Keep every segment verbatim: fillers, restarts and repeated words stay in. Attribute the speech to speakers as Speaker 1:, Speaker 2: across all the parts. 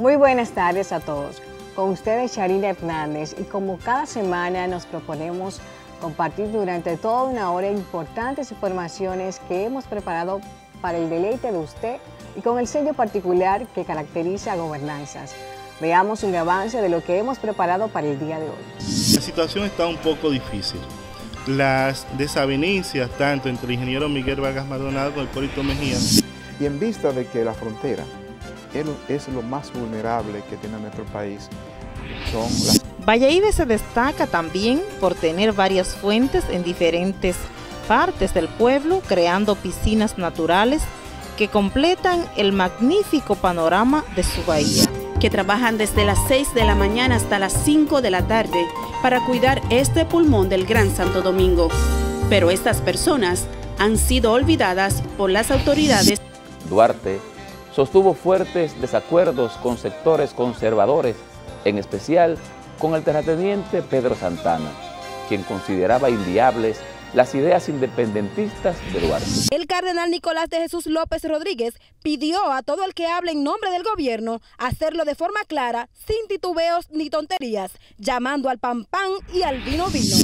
Speaker 1: Muy buenas tardes a todos. Con ustedes Charina Hernández y como cada semana nos proponemos compartir durante toda una hora importantes informaciones que hemos preparado para el deleite de usted y con el sello particular que caracteriza a Gobernanzas. Veamos un avance de lo que hemos preparado para el día de hoy.
Speaker 2: La situación está un poco difícil. Las desavenencias tanto entre el ingeniero Miguel Vargas Maldonado con Hipólito Mejía.
Speaker 3: Y en vista de que la frontera es lo más vulnerable que tiene nuestro país, son las...
Speaker 4: Valladolid se destaca también por tener varias fuentes en diferentes partes del pueblo, creando piscinas naturales que completan el magnífico panorama de su bahía.
Speaker 5: Que trabajan desde las seis de la mañana hasta las cinco de la tarde para cuidar este pulmón del Gran Santo Domingo. Pero estas personas han sido olvidadas por las autoridades.
Speaker 6: Duarte sostuvo fuertes desacuerdos con sectores conservadores, en especial con el terrateniente Pedro Santana, quien consideraba inviables las ideas independentistas de Duarte.
Speaker 7: El cardenal Nicolás de Jesús López Rodríguez pidió a todo el que hable en nombre del gobierno hacerlo de forma clara, sin titubeos ni tonterías, llamando al pan pan y al vino vino.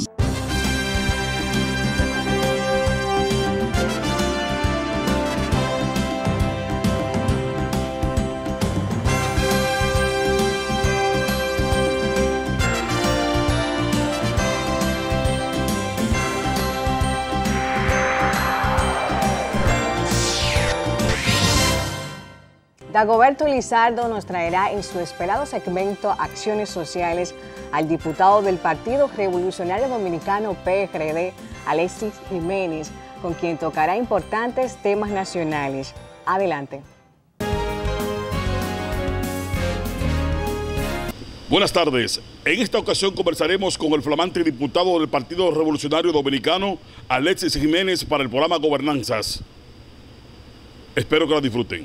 Speaker 1: Dagoberto Lizardo nos traerá en su esperado segmento Acciones Sociales al diputado del Partido Revolucionario Dominicano P R D, Alexis Jiménez, con quien tocará importantes temas nacionales. Adelante.
Speaker 8: Buenas tardes. En esta ocasión conversaremos con el flamante diputado del Partido Revolucionario Dominicano, Alexis Jiménez, para el programa Gobernanzas. Espero que la disfruten.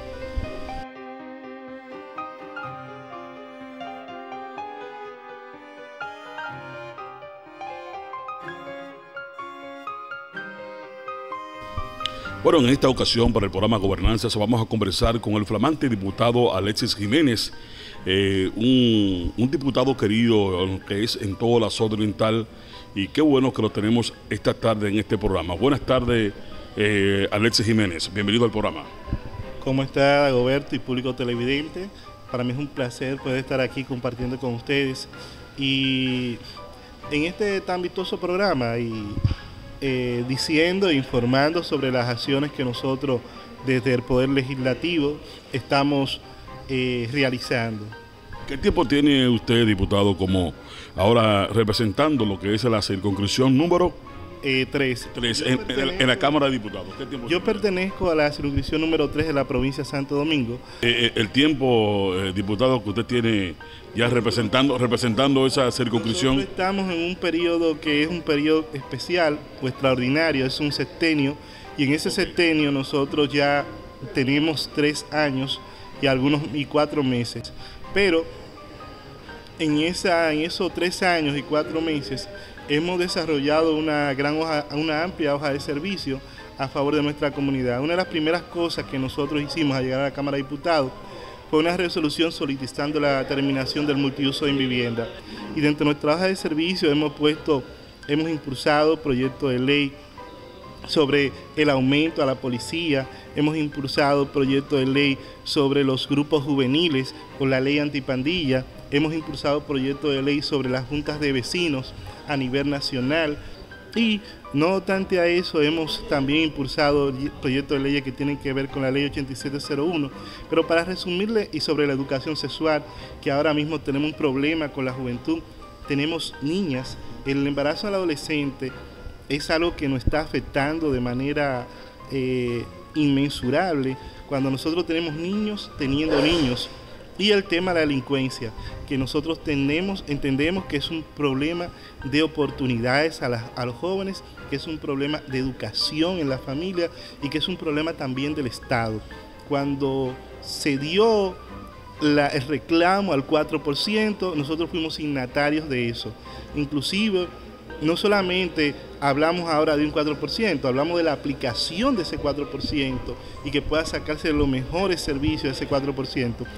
Speaker 8: Bueno, en esta ocasión para el programa Gobernanzas vamos a conversar con el flamante diputado Alexis Jiménez, eh, un, un diputado querido que es en toda la zona oriental, y qué bueno que lo tenemos esta tarde en este programa. Buenas tardes, eh, Alexis Jiménez, bienvenido al programa.
Speaker 2: ¿Cómo está Dagoberto y público televidente? Para mí es un placer poder estar aquí compartiendo con ustedes y en este tan vistoso programa y Eh, diciendo e informando sobre las acciones que nosotros desde el Poder Legislativo estamos eh, realizando.
Speaker 8: ¿Qué tiempo tiene usted, diputado, como ahora representando lo que es la circunscripción número
Speaker 2: eh, tres,
Speaker 8: tres en, en, en la Cámara de Diputados? ¿Qué tiempo
Speaker 2: yo
Speaker 8: tiene?
Speaker 2: Pertenezco a la circunscripción número tres de la provincia de Santo Domingo.
Speaker 8: Eh, el tiempo, eh, diputado, que usted tiene ya representando, representando esa circunscripción.
Speaker 2: Nosotros estamos en un periodo que es un periodo especial o extraordinario, es un sexenio, y en ese sexenio nosotros ya tenemos tres años y algunos y cuatro meses. Pero en, esa, en esos tres años y cuatro meses hemos desarrollado una gran hoja, una amplia hoja de servicio a favor de nuestra comunidad. Una de las primeras cosas que nosotros hicimos al llegar a la Cámara de Diputados fue una resolución solicitando la terminación del multiuso en vivienda. Y dentro de nuestra hoja de servicio hemos puesto, hemos impulsado proyectos de ley sobre el aumento a la policía, hemos impulsado proyectos de ley sobre los grupos juveniles con la ley antipandilla, hemos impulsado proyectos de ley sobre las juntas de vecinos a nivel nacional. Y no obstante a eso, hemos también impulsado proyectos de leyes que tienen que ver con la ley ochenta y siete cero uno. Pero para resumirle, y sobre la educación sexual, que ahora mismo tenemos un problema con la juventud, tenemos niñas, el embarazo al adolescente es algo que nos está afectando de manera eh, inmensurable cuando nosotros tenemos niños teniendo niños. Y el tema de la delincuencia, que nosotros tenemos, entendemos que es un problema de oportunidades a, las, a los jóvenes, que es un problema de educación en la familia y que es un problema también del Estado. Cuando se dio la, el reclamo al cuatro por ciento, nosotros fuimos signatarios de eso. Inclusive, no solamente hablamos ahora de un cuatro por ciento, hablamos de la aplicación de ese cuatro por ciento y que pueda sacarse los mejores servicios de ese cuatro por ciento.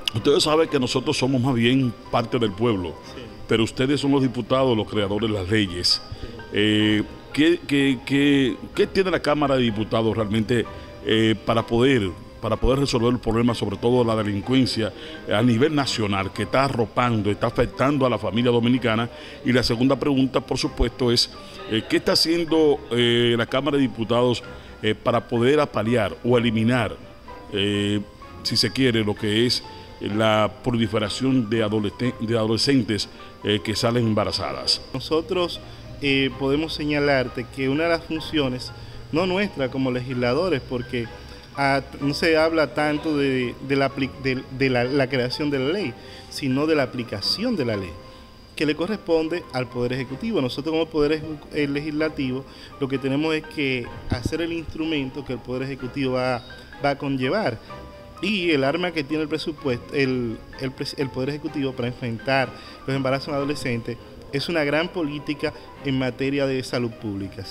Speaker 8: ustedes saben que nosotros somos más bien parte del pueblo, sí. Pero ustedes son los diputados, los creadores de las leyes. Sí. Eh, ¿qué, qué, qué, ¿Qué tiene la Cámara de Diputados realmente eh, para poder... para poder resolver el problema, sobre todo la delincuencia a nivel nacional, que está arropando, está afectando a la familia dominicana? Y la segunda pregunta, por supuesto, es eh, ¿qué está haciendo eh, la Cámara de Diputados eh, para poder apalear o eliminar, eh, si se quiere, lo que es la proliferación de, adolesc de adolescentes eh, que salen embarazadas? Nosotros eh, podemos señalarte que una de las funciones, no nuestra como legisladores, porque A, no se habla tanto de, de, la, de, de la, la creación de la ley, sino de la aplicación de la ley, que le corresponde al Poder Ejecutivo. Nosotros como Poder Legislativo lo que tenemos es que hacer el instrumento que el Poder Ejecutivo va, va a conllevar, y el arma que tiene el presupuesto, el, el, el Poder Ejecutivo para enfrentar los embarazos adolescentes es una gran política en materia de salud pública.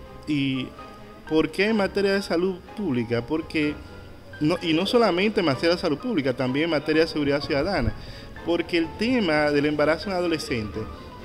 Speaker 8: Y ¿por qué en materia de salud pública? Porque, no, y no solamente en materia de salud pública, también en materia de seguridad ciudadana, porque el tema del embarazo en adolescentes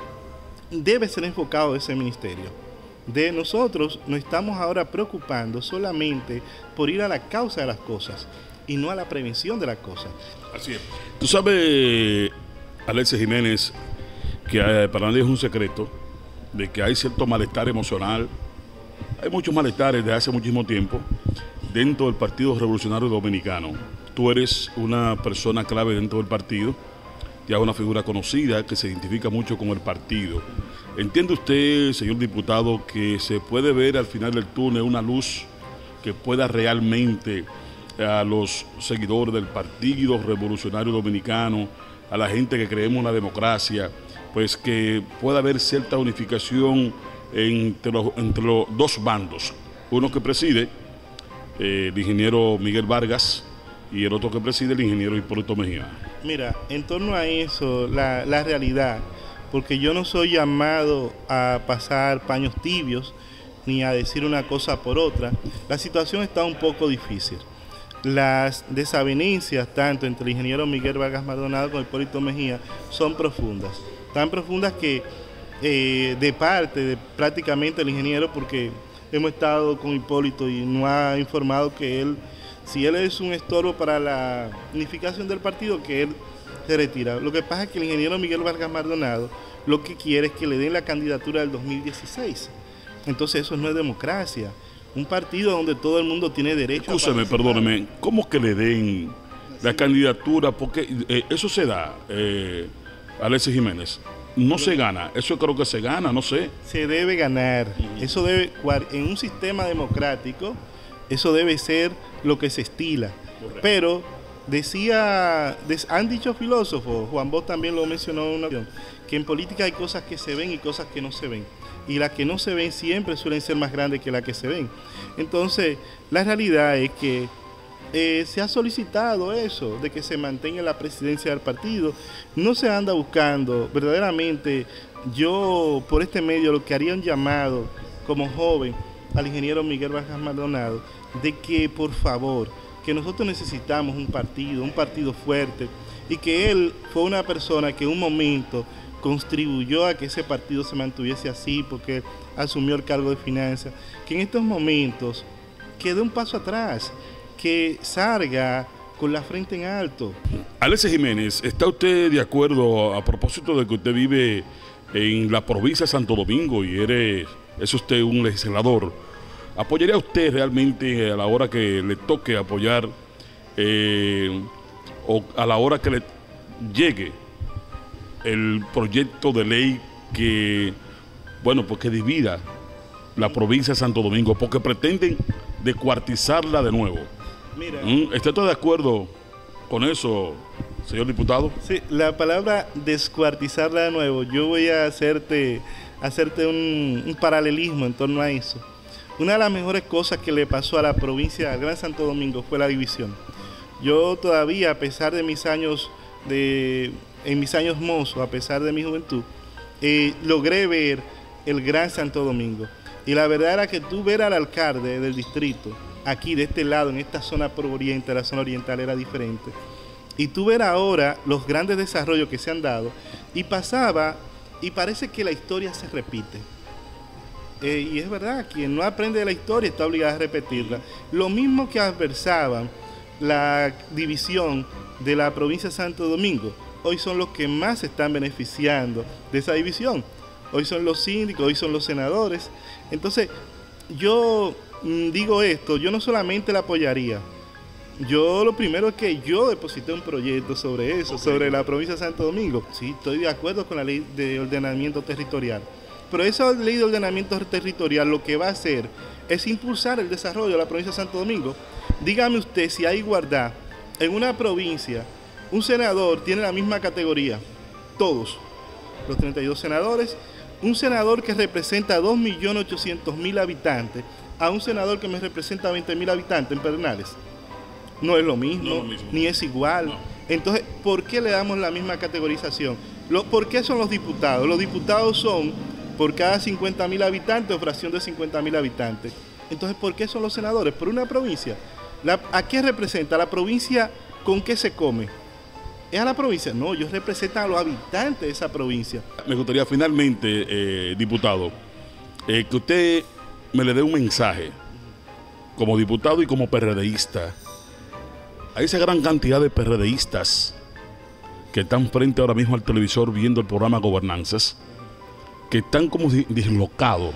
Speaker 8: debe ser enfocado de ese ministerio. De nosotros nos estamos ahora preocupando solamente por ir a la causa de las cosas y no a la prevención de las cosas. Así es. Tú sabes, Alexis Jiménez, que eh, para nadie es un secreto de que hay cierto malestar emocional. Hay muchos malestares desde hace muchísimo tiempo dentro del Partido Revolucionario Dominicano. Tú eres una persona clave dentro del partido, ya una figura conocida que se identifica mucho con el partido. ¿Entiende usted, señor diputado, que se puede ver al final del túnel una luz que pueda realmente a los seguidores del Partido Revolucionario Dominicano, a la gente que creemos en la democracia, pues que pueda haber cierta unificación entre los, entre los dos bandos, uno que preside eh, el ingeniero Miguel Vargas y el otro que preside el ingeniero Hipólito Mejía?
Speaker 2: Mira, en torno a eso, la, la realidad, porque yo no soy llamado a pasar paños tibios ni a decir una cosa por otra, la situación está un poco difícil. Las desavenencias tanto entre el ingeniero Miguel Vargas Maldonado con Hipólito Mejía son profundas, tan profundas que Eh, de parte de prácticamente el ingeniero, porque hemos estado con Hipólito y nos ha informado que él, si él es un estorbo para la unificación del partido, que él se retira. Lo que pasa es que el ingeniero Miguel Vargas Maldonado lo que quiere es que le den la candidatura del dos mil dieciséis. Entonces eso no es democracia. Un partido donde todo el mundo tiene derecho.
Speaker 8: Escúcheme, perdóneme, ¿cómo que le den la candidatura? Porque eh, eso se da, eh, Alexis Jiménez. No se gana, eso creo que se gana, no sé.
Speaker 2: Se debe ganar, eso debe, en un sistema democrático, eso debe ser lo que se estila. Correcto. Pero decía, han dicho filósofos, Juan Bosch también lo mencionó en una ocasión, que en política hay cosas que se ven y cosas que no se ven. Y las que no se ven siempre suelen ser más grandes que las que se ven. Entonces, la realidad es que Eh, se ha solicitado eso, de que se mantenga la presidencia del partido. No se anda buscando, verdaderamente, yo por este medio lo que haría un llamado como joven al ingeniero Miguel Vargas Maldonado, de que por favor, que nosotros necesitamos un partido, un partido fuerte, y que él fue una persona que en un momento contribuyó a que ese partido se mantuviese así, porque asumió el cargo de finanzas, que en estos momentos quede un paso atrás, que salga con la frente en alto.
Speaker 8: Alexis Jiménez, ¿está usted de acuerdo, a propósito de que usted vive en la provincia de Santo Domingo y eres, es usted un legislador, apoyaría usted realmente a la hora que le toque apoyar eh, o a la hora que le llegue el proyecto de ley que, bueno, pues que divida la provincia de Santo Domingo, porque pretenden descuartizarla de nuevo?
Speaker 2: Mira,
Speaker 8: ¿Está todo de acuerdo con eso, señor diputado?
Speaker 2: Sí, la palabra descuartizarla de nuevo, yo voy a hacerte, hacerte un, un paralelismo en torno a eso. Una de las mejores cosas que le pasó a la provincia del Gran Santo Domingo fue la división. Yo todavía, a pesar de mis años, de, en mis años mozos, a pesar de mi juventud, eh, logré ver el Gran Santo Domingo. Y la verdad era que tú ver al alcalde del distrito, aquí de este lado, en esta zona por oriente, la zona oriental, era diferente. y tú ver ahora los grandes desarrollos que se han dado, y pasaba, y parece que la historia se repite. Eh, y es verdad, quien no aprende de la historia está obligado a repetirla. Lo mismo que adversaban la división de la provincia de Santo Domingo, hoy son los que más se están beneficiando de esa división. Hoy son los síndicos, hoy son los senadores. Entonces, yo mmm, digo esto, yo no solamente la apoyaría, yo lo primero es que yo deposité un proyecto sobre eso, okay, sobre la provincia de Santo Domingo. Sí, estoy de acuerdo con la ley de ordenamiento territorial. Pero esa ley de ordenamiento territorial lo que va a hacer es impulsar el desarrollo de la provincia de Santo Domingo. Dígame usted si hay igualdad en una provincia, un senador tiene la misma categoría, todos, los treinta y dos senadores, un senador que representa a dos millones ochocientos mil habitantes, a un senador que me representa a veinte mil habitantes en Pedernales. No es lo mismo, no lo mismo. Ni es igual. No. Entonces, ¿por qué le damos la misma categorización? Lo, ¿Por qué son los diputados? Los diputados son por cada cincuenta mil habitantes o fracción de cincuenta mil habitantes. Entonces, ¿por qué son los senadores? Por una provincia. La, ¿A qué representa? ¿La provincia con qué se come? ¿Es a la provincia? No, ellos representan a los habitantes de esa provincia.
Speaker 8: Me gustaría finalmente, eh, diputado, eh, que usted me le dé un mensaje como diputado y como PRDista a esa gran cantidad de PRDistas que están frente ahora mismo al televisor viendo el programa Gobernanzas, que están como dislocados.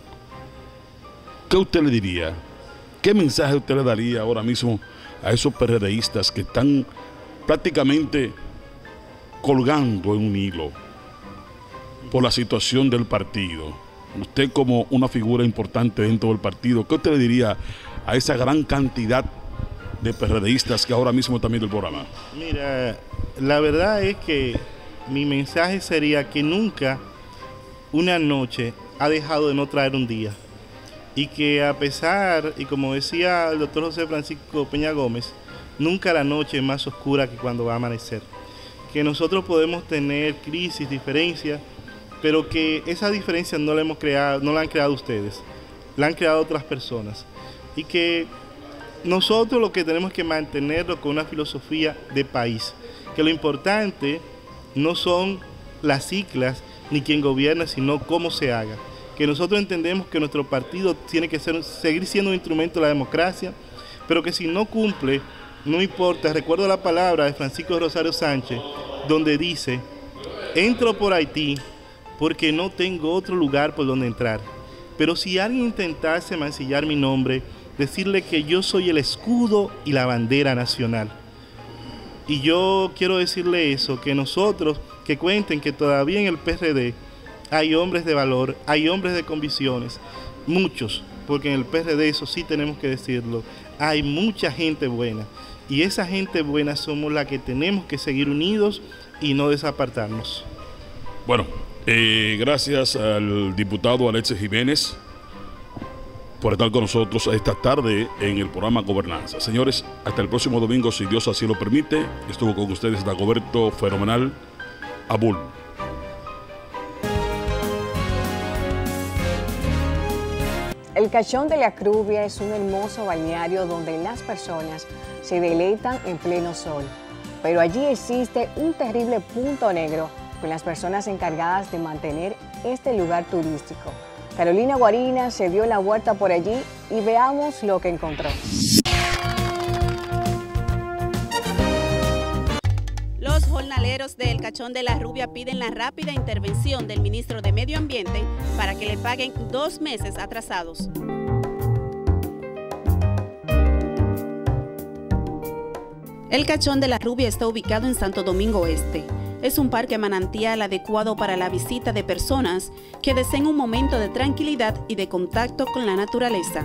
Speaker 8: ¿Qué usted le diría? ¿Qué mensaje usted le daría ahora mismo a esos PRDistas que están prácticamente colgando en un hilo por la situación del partido? Usted como una figura importante dentro del partido, ¿qué usted le diría a esa gran cantidad de PRDistas que ahora mismo están viendo el programa?
Speaker 2: Mira, la verdad es que mi mensaje sería que nunca una noche ha dejado de no traer un día, y que a pesar, y como decía el doctor José Francisco Peña Gómez, nunca la noche es más oscura que cuando va a amanecer. Que nosotros podemos tener crisis, diferencias, pero que esa diferencia no la hemos creado, no la han creado ustedes, la han creado otras personas. Y que nosotros lo que tenemos que mantenerlo con una filosofía de país, que lo importante no son las siglas ni quién gobierna, sino cómo se haga. Que nosotros entendemos que nuestro partido tiene que ser, seguir siendo un instrumento de la democracia, pero que si no cumple, no importa. Recuerdo la palabra de Francisco Rosario Sánchez, donde dice: entro por Haití porque no tengo otro lugar por donde entrar. Pero si alguien intentase mancillar mi nombre, decirle que yo soy el escudo y la bandera nacional. Y yo quiero decirle eso, que nosotros, que cuenten que todavía en el P R D hay hombres de valor, hay hombres de convicciones, muchos, porque en el P R D, eso sí tenemos que decirlo, hay mucha gente buena, y esa gente buena somos la que tenemos que seguir unidos y no desapartarnos.
Speaker 8: Bueno, eh, gracias al diputado Alexis Jiménez por estar con nosotros esta tarde en el programa Gobernanza. Señores, hasta el próximo domingo, si Dios así lo permite. Estuvo con ustedes Dagoberto Fenomenal Abul.
Speaker 1: El Cachón de la Crubia es un hermoso balneario donde las personas se deleitan en pleno sol. Pero allí existe un terrible punto negro con las personas encargadas de mantener este lugar turístico. Carolina Guarina se dio la vuelta por allí y veamos lo que encontró.
Speaker 5: Los jornaleros del Cachón de la Rubia piden la rápida intervención del ministro de Medio Ambiente para que le paguen dos meses atrasados. El Cachón de la Rubia está ubicado en Santo Domingo Este. Es un parque manantial adecuado para la visita de personas que deseen un momento de tranquilidad y de contacto con la naturaleza.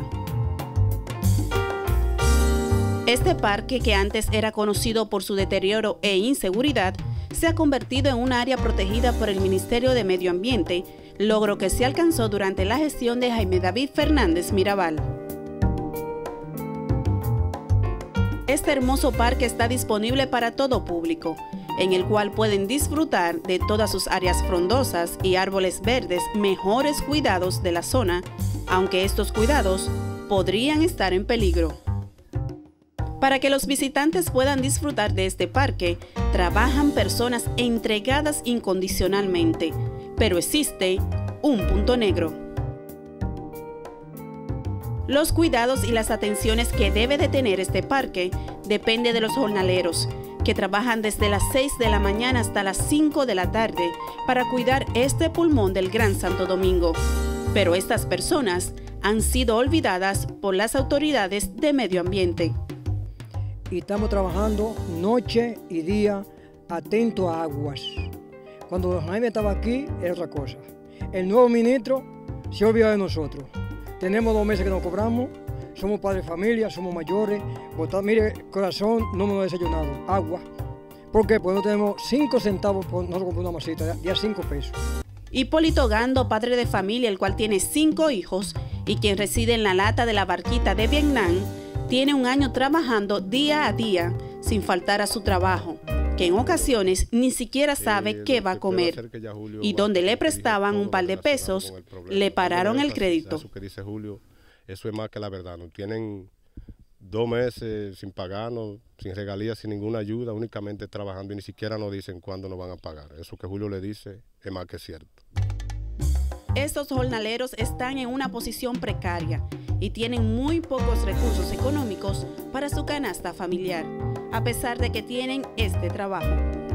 Speaker 5: Este parque, que antes era conocido por su deterioro e inseguridad, se ha convertido en un área protegida por el Ministerio de Medio Ambiente, logro que se alcanzó durante la gestión de Jaime David Fernández Mirabal. Este hermoso parque está disponible para todo público, en el cual pueden disfrutar de todas sus áreas frondosas y árboles verdes mejores cuidados de la zona, aunque estos cuidados podrían estar en peligro. Para que los visitantes puedan disfrutar de este parque, trabajan personas entregadas incondicionalmente, pero existe un punto negro. Los cuidados y las atenciones que debe de tener este parque depende de los jornaleros, que trabajan desde las seis de la mañana hasta las cinco de la tarde para cuidar este pulmón del Gran Santo Domingo. Pero estas personas han sido olvidadas por las autoridades de medio ambiente.
Speaker 9: Y estamos trabajando noche y día atento a aguas. Cuando Jaime estaba aquí era otra cosa. El nuevo ministro se olvidó de nosotros. Tenemos dos meses que nos cobramos, somos padres de familia, somos mayores. Botar, mire, corazón, no me lo he desayunado, agua. ¿Por qué? Porque no tenemos cinco centavos por nosotros comprar una masita, ya cinco pesos.
Speaker 5: Hipólito Gando, padre de familia, el cual tiene cinco hijos y quien reside en la lata de la barquita de Vietnam, tiene un año trabajando día a día sin faltar a su trabajo, que en ocasiones ni siquiera sabe qué va a comer. Y donde le prestaban un par de pesos, le pararon el crédito.
Speaker 10: Eso que dice Julio, eso es más que la verdad. No tienen dos meses sin pagarnos, sin regalías, sin ninguna ayuda, únicamente trabajando y ni siquiera nos dicen cuándo nos van a pagar. Eso que Julio le dice es más que cierto.
Speaker 5: Estos jornaleros están en una posición precaria y tienen muy pocos recursos económicos para su canasta familiar, a pesar de que tienen este trabajo.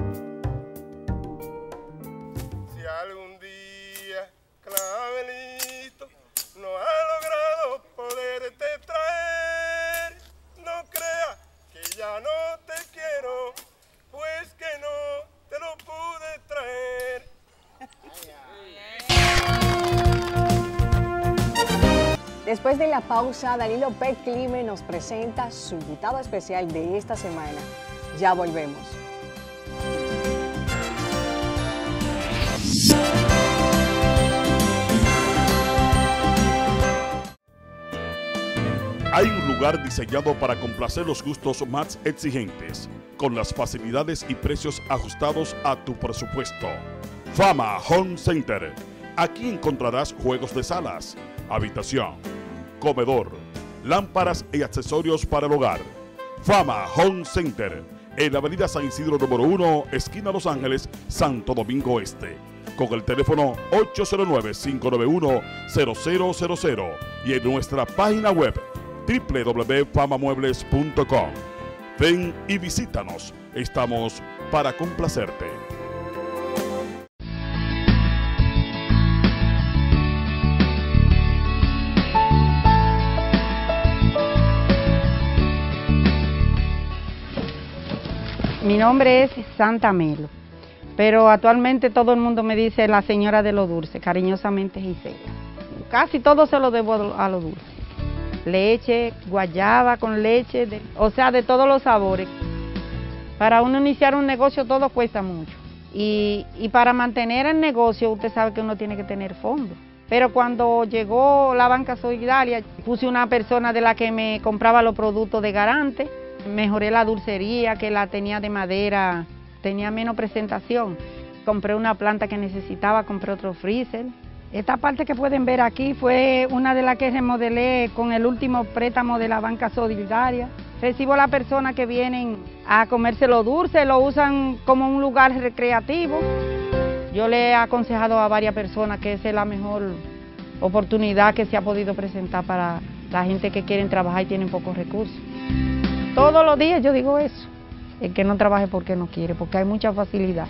Speaker 10: Si algún día, Clavelito, no ha logrado poderte traer, no creas que ya no te quiero, pues que no te lo pude traer.
Speaker 1: Después de la pausa, Danilo P. Clime nos presenta su invitado especial de esta semana. Ya volvemos.
Speaker 8: Hay un lugar diseñado para complacer los gustos más exigentes, con las facilidades y precios ajustados a tu presupuesto. Fama Home Center. Aquí encontrarás juegos de salas, habitación, comedor, lámparas y accesorios para el hogar. Fama Home Center, en la avenida San Isidro número uno, esquina Los Ángeles, Santo Domingo Este, con el teléfono ocho cero nueve, cinco nueve uno, cero cero cero cero y en nuestra página web w w w punto fama muebles punto com. Ven y visítanos, estamos para complacerte.
Speaker 11: Mi nombre es Santa Melo, pero actualmente todo el mundo me dice la señora de lo dulce, cariñosamente Gisela. Casi todo se lo debo a lo dulce. Leche, guayaba con leche, de, o sea, de todos los sabores. Para uno iniciar un negocio todo cuesta mucho. Y, y para mantener el negocio usted sabe que uno tiene que tener fondos. Pero cuando llegó la banca solidaria, puse una persona de la que me compraba los productos de garante. Mejoré la dulcería, que la tenía de madera, tenía menos presentación. Compré una planta que necesitaba, compré otro freezer. Esta parte que pueden ver aquí fue una de las que remodelé con el último préstamo de la banca solidaria. Recibo a las personas que vienen a comerse lo dulce, lo usan como un lugar recreativo. Yo le he aconsejado a varias personas que esa es la mejor oportunidad que se ha podido presentar para la gente que quieren trabajar y tienen pocos recursos. Todos los días yo digo eso, el que no trabaje porque no quiere, porque hay mucha facilidad.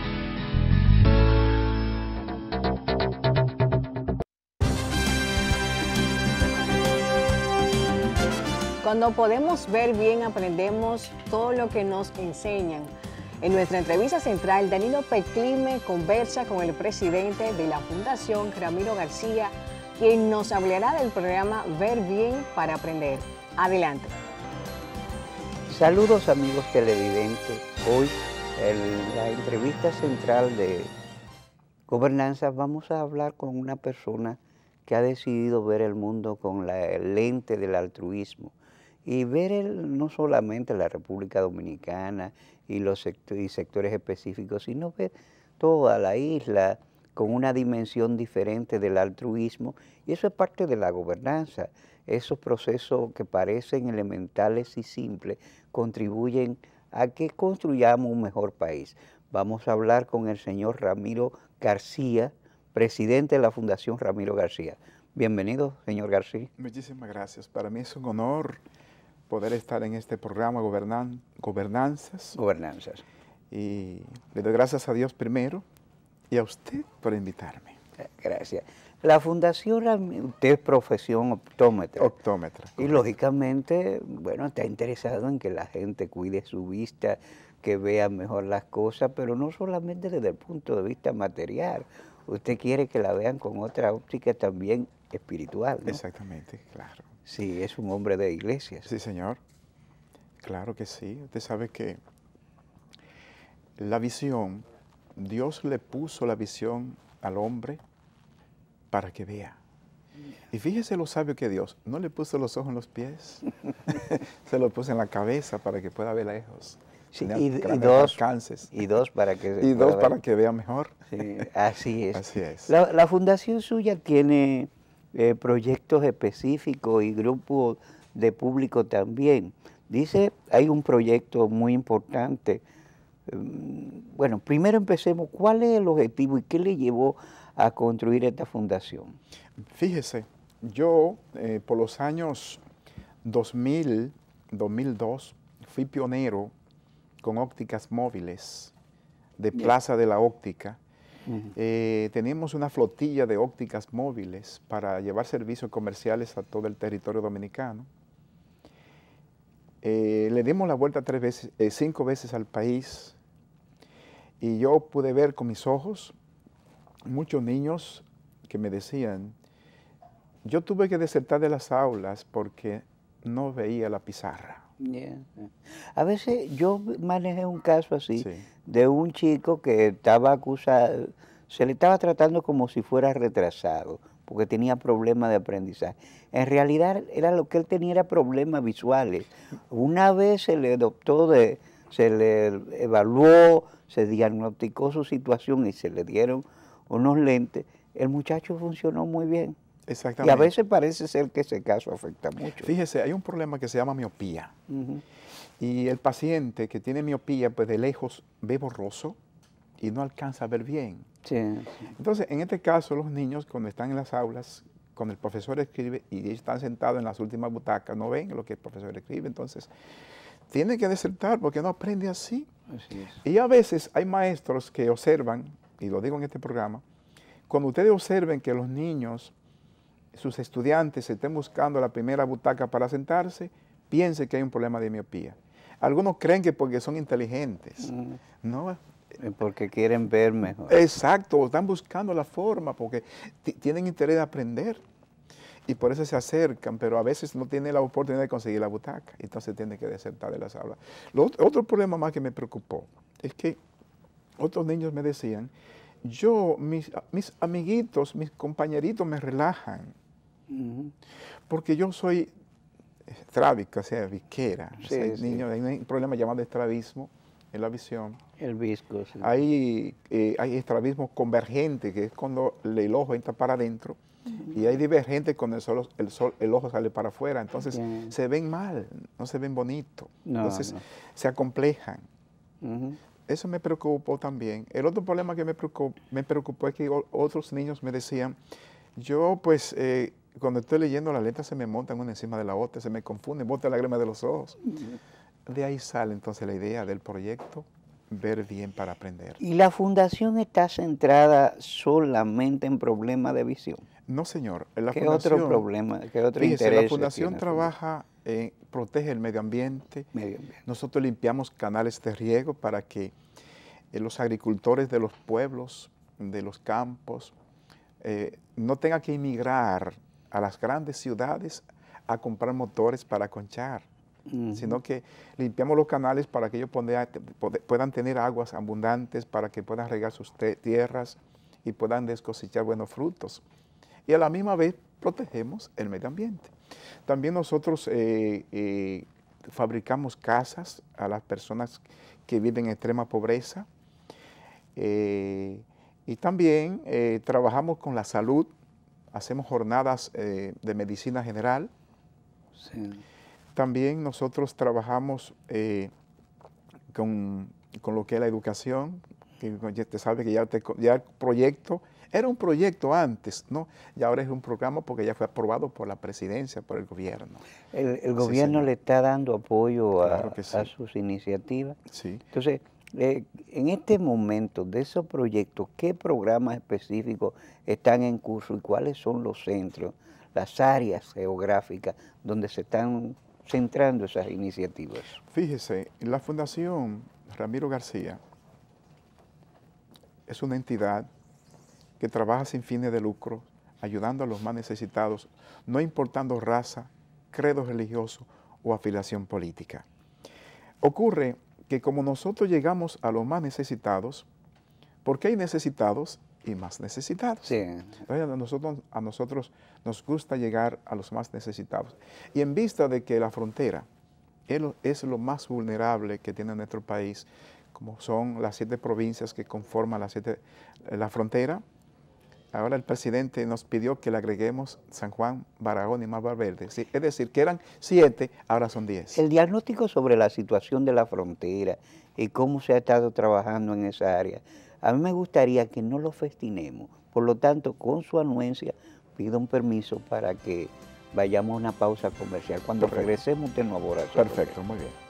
Speaker 1: Cuando podemos ver bien, aprendemos todo lo que nos enseñan. En nuestra entrevista central, Danilo P. Clime conversa con el presidente de la Fundación, Ramiro García, quien nos hablará del programa Ver Bien para Aprender. Adelante.
Speaker 12: Saludos amigos televidentes. Hoy en la entrevista central de Gobernanza vamos a hablar con una persona que ha decidido ver el mundo con la lente del altruismo y ver el, no solamente la República Dominicana y los sectores, y sectores específicos, sino ver toda la isla con una dimensión diferente del altruismo, y eso es parte de la gobernanza. esos procesos que parecen elementales y simples contribuyen a que construyamos un mejor país. Vamos a hablar con el señor Ramiro García, presidente de la Fundación Ramiro García. Bienvenido, señor García.
Speaker 3: Muchísimas gracias. Para mí es un honor poder estar en este programa Gobernan Gobernanzas.
Speaker 12: Gobernanzas.
Speaker 3: Y le doy gracias a Dios primero y a usted por invitarme.
Speaker 12: Gracias. La Fundación, usted es profesión optómetra.
Speaker 3: Optómetra.
Speaker 12: Y lógicamente, bueno, está interesado en que la gente cuide su vista, que vea mejor las cosas, pero no solamente desde el punto de vista material. Usted quiere que la vean con otra óptica también espiritual, ¿no?
Speaker 3: Exactamente, claro.
Speaker 12: Sí, es un hombre de iglesias.
Speaker 3: Sí, señor. Claro que sí. Usted sabe que la visión, Dios le puso la visión al hombre para que vea. Y fíjese lo sabio que Dios no le puso los ojos en los pies, se lo puso en la cabeza para que pueda ver lejos.
Speaker 12: Sí, y, y, dos,
Speaker 3: alcances.
Speaker 12: y dos para que
Speaker 3: y dos para que vea mejor.
Speaker 12: Sí, así es.
Speaker 3: Así es.
Speaker 12: La, la fundación suya tiene eh, proyectos específicos y grupos de público también. Dice, hay un proyecto muy importante. Bueno, primero empecemos, ¿cuál es el objetivo y qué le llevó a construir esta fundación?
Speaker 3: Fíjese, yo eh, por los años dos mil, dos mil dos fui pionero con ópticas móviles de Plaza de la Óptica. Uh-huh. eh, teníamos una flotilla de ópticas móviles para llevar servicios comerciales a todo el territorio dominicano. Eh, le dimos la vuelta tres veces, eh, cinco veces al país y yo pude ver con mis ojos muchos niños que me decían, yo tuve que desertar de las aulas porque no veía la pizarra.
Speaker 12: Yeah. A veces yo manejé un caso así, sí, de un chico que estaba acusado, se le estaba tratando como si fuera retrasado, porque tenía problemas de aprendizaje. En realidad era lo que él tenía, era problemas visuales. Una vez se le adoptó, de, se le evaluó, se diagnosticó su situación y se le dieron unos lentes, el muchacho funcionó muy bien.
Speaker 3: Exactamente.
Speaker 12: Y a veces parece ser que ese caso afecta mucho.
Speaker 3: Fíjese, hay un problema que se llama miopía.
Speaker 12: Uh-huh.
Speaker 3: Y el paciente que tiene miopía, pues de lejos ve borroso y no alcanza a ver bien.
Speaker 12: Sí.
Speaker 3: Entonces, en este caso, los niños cuando están en las aulas, cuando el profesor escribe y ellos están sentados en las últimas butacas, no ven lo que el profesor escribe, entonces tienen que desertar porque no aprende así.
Speaker 12: Así es.
Speaker 3: Y a veces hay maestros que observan, y lo digo en este programa, cuando ustedes observen que los niños, sus estudiantes estén buscando la primera butaca para sentarse, piense que hay un problema de miopía. Algunos creen que porque son inteligentes, mm. ¿no?
Speaker 12: Porque quieren ver mejor.
Speaker 3: Exacto, están buscando la forma porque tienen interés de aprender y por eso se acercan, pero a veces no tienen la oportunidad de conseguir la butaca, entonces tienen que desertar de las aulas. Lo, otro problema más que me preocupó es que otros niños me decían, yo, mis, mis amiguitos, mis compañeritos me relajan, uh-huh, porque yo soy estrábica, o sea, visquera.
Speaker 12: Sí,
Speaker 3: o sea, hay,
Speaker 12: sí.
Speaker 3: niños, hay un problema llamado estrabismo en la visión.
Speaker 12: El visco, sí.
Speaker 3: Hay, eh, hay estrabismo convergente, que es cuando el ojo entra para adentro, uh-huh, y hay divergente cuando el, sol, el, sol, el ojo sale para afuera. Entonces yeah. se ven mal, no se ven bonitos.
Speaker 12: No,
Speaker 3: entonces
Speaker 12: no.
Speaker 3: se acomplejan.
Speaker 12: Uh-huh.
Speaker 3: Eso me preocupó también. El otro problema que me preocupó, me preocupó es que otros niños me decían, yo pues eh, cuando estoy leyendo las letras se me montan una encima de la otra, se me confunden, bota lágrimas de los ojos. Uh-huh. De ahí sale entonces la idea del proyecto, ver bien para aprender.
Speaker 12: ¿Y la fundación está centrada solamente en problemas de visión?
Speaker 3: No, señor. La
Speaker 12: ¿Qué otro problema, qué otro interés?
Speaker 3: La fundación trabaja, eh, protege el medio ambiente.
Speaker 12: medio ambiente.
Speaker 3: Nosotros limpiamos canales de riego para que eh, los agricultores de los pueblos, de los campos, eh, no tengan que emigrar a las grandes ciudades a comprar motores para conchar, uh-huh, sino que limpiamos los canales para que ellos puedan, puedan tener aguas abundantes, para que puedan regar sus tierras y puedan descosechar buenos frutos. Y a la misma vez protegemos el medio ambiente. También nosotros eh, eh, fabricamos casas a las personas que viven en extrema pobreza. Eh, y también eh, trabajamos con la salud, hacemos jornadas eh, de medicina general
Speaker 12: Sí.
Speaker 3: También nosotros trabajamos eh, con, con lo que es la educación, que ya te sabe que ya, te, ya el proyecto, era un proyecto antes, ¿no? Y ahora es un programa porque ya fue aprobado por la presidencia, por el gobierno.
Speaker 12: El, el gobierno sí, le está dando apoyo a,
Speaker 3: claro que sí.
Speaker 12: a sus iniciativas.
Speaker 3: Sí.
Speaker 12: Entonces, eh, en este momento de esos proyectos, ¿qué programas específicos están en curso y cuáles son los centros, las áreas geográficas donde se están centrando esas iniciativas?
Speaker 3: Fíjese, la Fundación Ramiro García es una entidad que trabaja sin fines de lucro, ayudando a los más necesitados, no importando raza, credo religioso o afiliación política. Ocurre que como nosotros llegamos a los más necesitados, porque hay necesitados y más necesitados.
Speaker 12: Sí.
Speaker 3: Entonces a nosotros, a nosotros nos gusta llegar a los más necesitados. Y en vista de que la frontera es lo más vulnerable que tiene nuestro país, como son las siete provincias que conforman la, siete, la frontera, ahora el presidente nos pidió que le agreguemos San Juan, Barahona y Mar Valverde. Sí, es decir, que eran siete, ahora son diez.
Speaker 12: El diagnóstico sobre la situación de la frontera y cómo se ha estado trabajando en esa área, a mí me gustaría que no lo festinemos. Por lo tanto, con su anuencia, pido un permiso para que vayamos a una pausa comercial. Cuando Perfecto. regresemos, usted nos aborda.
Speaker 3: Perfecto, muy bien.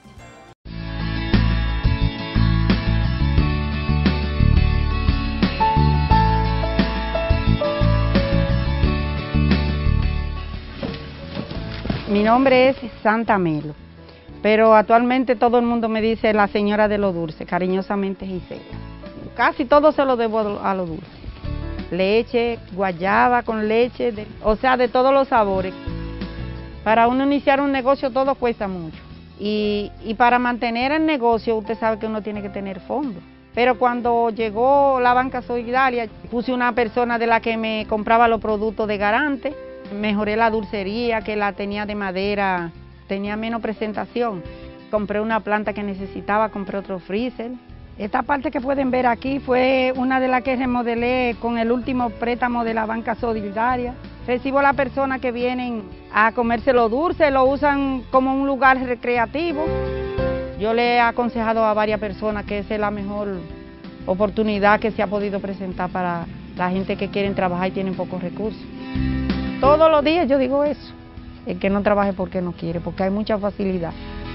Speaker 11: Mi nombre es Santa Melo, pero actualmente todo el mundo me dice la señora de lo dulce, cariñosamente Gisela. Casi todo se lo debo a lo dulce. Leche, guayaba con leche, de, o sea, de todos los sabores. Para uno iniciar un negocio todo cuesta mucho. Y, y para mantener el negocio usted sabe que uno tiene que tener fondos. Pero cuando llegó la banca solidaria, puse una persona de la que me compraba los productos de garante. Mejoré la dulcería, que la tenía de madera, tenía menos presentación. Compré una planta que necesitaba, compré otro freezer. Esta parte que pueden ver aquí fue una de las que remodelé con el último préstamo de la banca solidaria. Recibo a las personas que vienen a comerse lo dulce, lo usan como un lugar recreativo. Yo le he aconsejado a varias personas que esa es la mejor oportunidad que se ha podido presentar para la gente que quieren trabajar y tienen pocos recursos. Todos los días yo digo eso, el que no trabaje porque no quiere, porque hay mucha facilidad.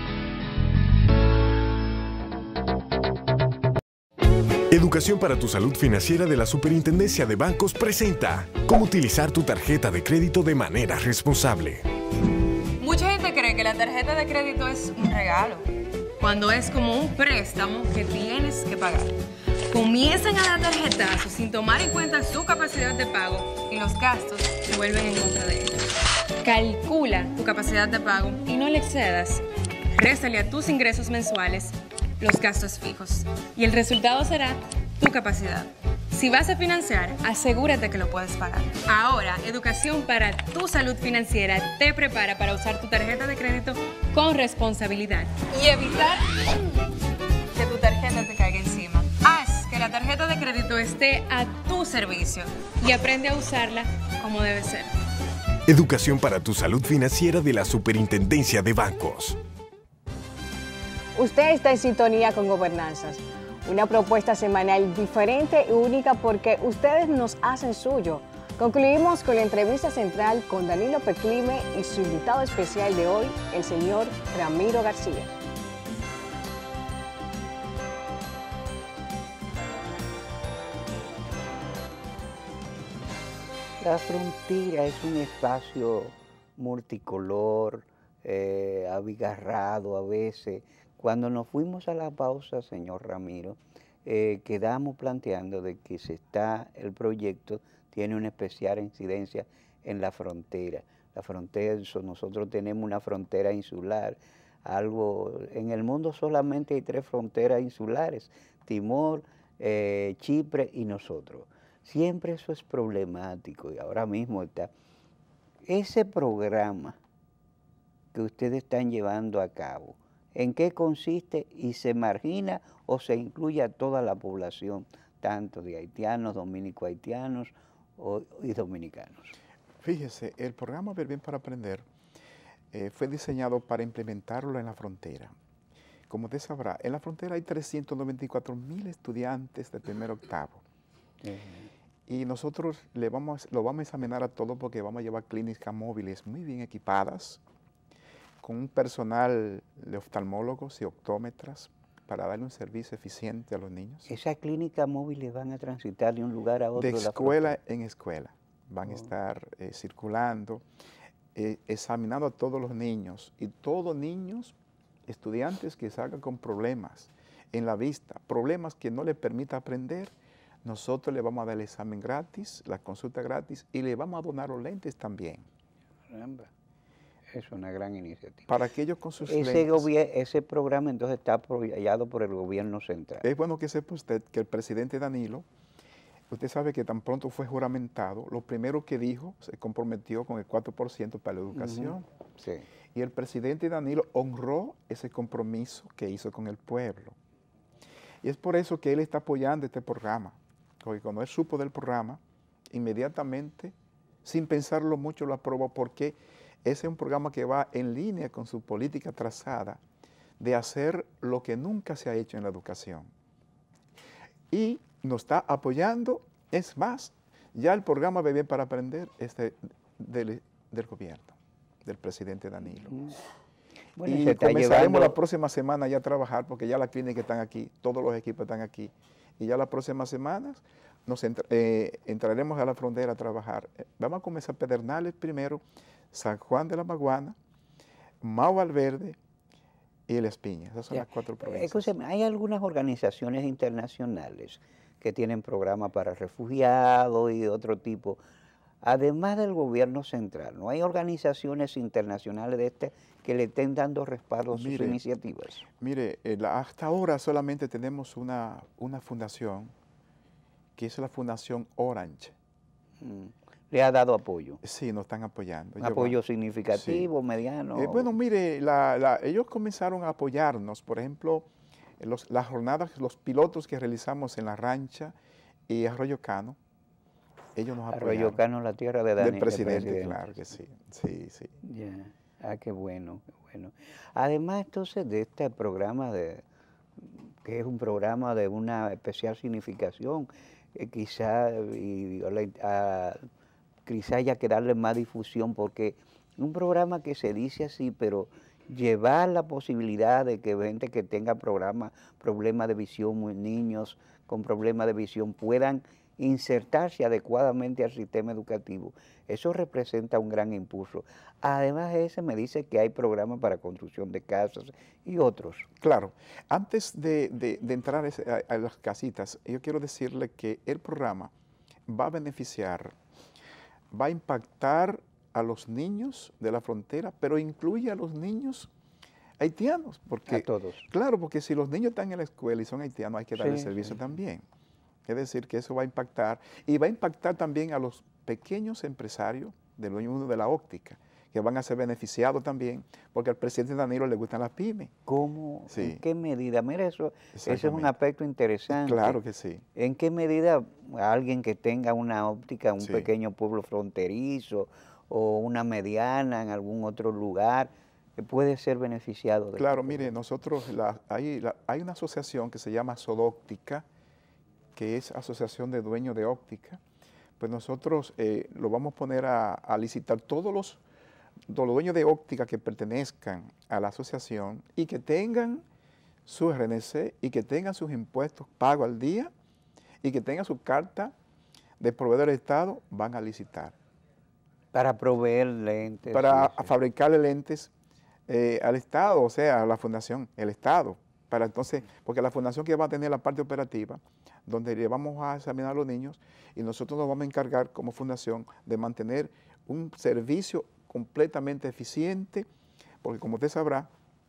Speaker 13: Educación para tu salud financiera de la Superintendencia de Bancos presenta cómo utilizar tu tarjeta de crédito de manera responsable.
Speaker 14: Mucha gente cree que la tarjeta de crédito es un regalo, cuando es como un préstamo que tienes que pagar. Comienzan a dar tarjetazos sin tomar en cuenta su capacidad de pago y los gastos se vuelven en contra de ellos. Calcula tu capacidad de pago y no le excedas. Réstale a tus ingresos mensuales los gastos fijos y el resultado será tu capacidad. Si vas a financiar, asegúrate que lo puedes pagar. Ahora, Educación para tu Salud Financiera te prepara para usar tu tarjeta de crédito con responsabilidad y evitar que tu tarjeta te caiga encima. Haz que la tarjeta de crédito esté a tu servicio y aprende a usarla como debe ser.
Speaker 13: Educación para tu salud financiera de la Superintendencia de Bancos.
Speaker 1: Usted está en sintonía con Gobernanzas, una propuesta semanal diferente y única porque ustedes nos hacen suyo. Concluimos con la entrevista central con Danilo Peclime y su invitado especial de hoy, el señor Ramiro García.
Speaker 12: La frontera es un espacio multicolor, eh, abigarrado a veces. Cuando nos fuimos a la pausa, señor Ramiro, eh, quedamos planteando de que se está, el proyecto tiene una especial incidencia en la frontera. La frontera, nosotros tenemos una frontera insular, algo, en el mundo solamente hay tres fronteras insulares, Timor, eh, Chipre y nosotros. Siempre eso es problemático y ahora mismo está. Ese programa que ustedes están llevando a cabo, ¿en qué consiste y se margina o se incluye a toda la población, tanto de haitianos, dominico-haitianos y dominicanos?
Speaker 3: Fíjese, el programa Ver Bien para Aprender eh, fue diseñado para implementarlo en la frontera. Como usted sabrá, en la frontera hay trescientos noventa y cuatro mil estudiantes de primer octavo. Uh-huh. Y nosotros le vamos, lo vamos a examinar a todos porque vamos a llevar clínicas móviles muy bien equipadas, con un personal de oftalmólogos y optómetras para darle un servicio eficiente a los niños.
Speaker 12: ¿Esas clínicas móviles van a transitar de un lugar a otro?
Speaker 3: De
Speaker 12: de la
Speaker 3: escuela
Speaker 12: frontera?
Speaker 3: en escuela. Van
Speaker 12: Oh.
Speaker 3: a estar eh, circulando, eh, examinando a todos los niños. Y todos niños, estudiantes que salgan con problemas en la vista, problemas que no les permita aprender, nosotros le vamos a dar el examen gratis, la consulta gratis y le vamos a donar los lentes también.
Speaker 12: Caramba. Es una gran iniciativa.
Speaker 3: Para aquellos con sus
Speaker 12: ese
Speaker 3: lentes.
Speaker 12: Ese programa entonces está apoyado por el gobierno central.
Speaker 3: Es bueno que sepa usted que el presidente Danilo, usted sabe que tan pronto fue juramentado, lo primero que dijo, se comprometió con el cuatro por ciento para la educación.
Speaker 12: Uh-huh. Sí.
Speaker 3: Y el presidente Danilo honró ese compromiso que hizo con el pueblo. Y es por eso que él está apoyando este programa. Porque cuando él supo del programa, inmediatamente, sin pensarlo mucho, lo aprobó porque ese es un programa que va en línea con su política trazada de hacer lo que nunca se ha hecho en la educación. Y nos está apoyando, es más, ya el programa Bebé para Aprender es de, del, del gobierno, del presidente Danilo. Bueno, y comenzaremos llevando... la próxima semana ya a trabajar, porque ya las clínicas están aquí, todos los equipos están aquí, y ya las próximas semanas nos entra, eh, entraremos a la frontera a trabajar. Vamos a comenzar Pedernales primero, San Juan de la Maguana, Mau Valverde y El Espiña. Esas son ya. las cuatro provincias.
Speaker 12: Escúcheme, hay algunas organizaciones internacionales que tienen programas para refugiados y de otro tipo, además del gobierno central. ¿No hay organizaciones internacionales de este que le estén dando respaldo a sus mire, iniciativas?
Speaker 3: Mire, eh, la, hasta ahora solamente tenemos una, una fundación, que es la Fundación Orange.
Speaker 12: Mm. ¿Le ha dado apoyo?
Speaker 3: Sí, nos están apoyando.
Speaker 12: ¿Un apoyo Yo, significativo, sí. mediano?
Speaker 3: Eh, bueno, mire, la, la, ellos comenzaron a apoyarnos, por ejemplo, los, las jornadas, los pilotos que realizamos en La Rancha y Arroyo Cano, ellos nos apoyaron.
Speaker 12: Arroyo Cano, la tierra de Dani,
Speaker 3: del presidente, presidente, claro que sí, sí, sí.
Speaker 12: Yeah. Ah, qué bueno, qué bueno. Además, entonces, de este programa, de, que es un programa de una especial significación, eh, quizá, y, a, quizá haya que darle más difusión, porque un programa que se dice así, pero llevar la posibilidad de que gente que tenga programa, problemas de visión, niños con problemas de visión, puedan insertarse adecuadamente al sistema educativo, eso representa un gran impulso. Además, ese me dice que hay programas para construcción de casas y otros.
Speaker 3: Claro. Antes de, de, de entrar a, a las casitas, yo quiero decirle que el programa va a beneficiar, va a impactar a los niños de la frontera, pero incluye a los niños haitianos. Porque,
Speaker 12: a todos.
Speaker 3: Claro, porque si los niños están en la escuela y son haitianos, hay que darle
Speaker 12: sí,
Speaker 3: servicio
Speaker 12: sí.
Speaker 3: también. Es decir, que eso va a impactar, y va a impactar también a los pequeños empresarios del dueño uno de la óptica, que van a ser beneficiados también, porque al presidente Danilo le gustan las pymes.
Speaker 12: ¿Cómo?
Speaker 3: Sí.
Speaker 12: ¿En qué medida? Mira, eso, eso es un aspecto interesante.
Speaker 3: Claro que sí.
Speaker 12: ¿En qué medida alguien que tenga una óptica, un
Speaker 3: sí.
Speaker 12: pequeño pueblo fronterizo, o una mediana en algún otro lugar, puede ser beneficiado? De
Speaker 3: claro, mire, nosotros, la, hay, la, hay una asociación que se llama Sodóptica, que es Asociación de Dueños de Óptica. Pues nosotros eh, lo vamos a poner a, a licitar todos los, todos los dueños de óptica que pertenezcan a la asociación y que tengan su R N C y que tengan sus impuestos pagos al día y que tengan su carta de proveedor del Estado, van a licitar.
Speaker 12: Para proveer lentes.
Speaker 3: Para
Speaker 12: sí, sí.
Speaker 3: fabricarle lentes eh, al Estado, o sea, a la fundación, el Estado. Para entonces, porque la fundación que va a tener la parte operativa, donde le vamos a examinar a los niños y nosotros nos vamos a encargar como fundación de mantener un servicio completamente eficiente, porque como usted sabrá,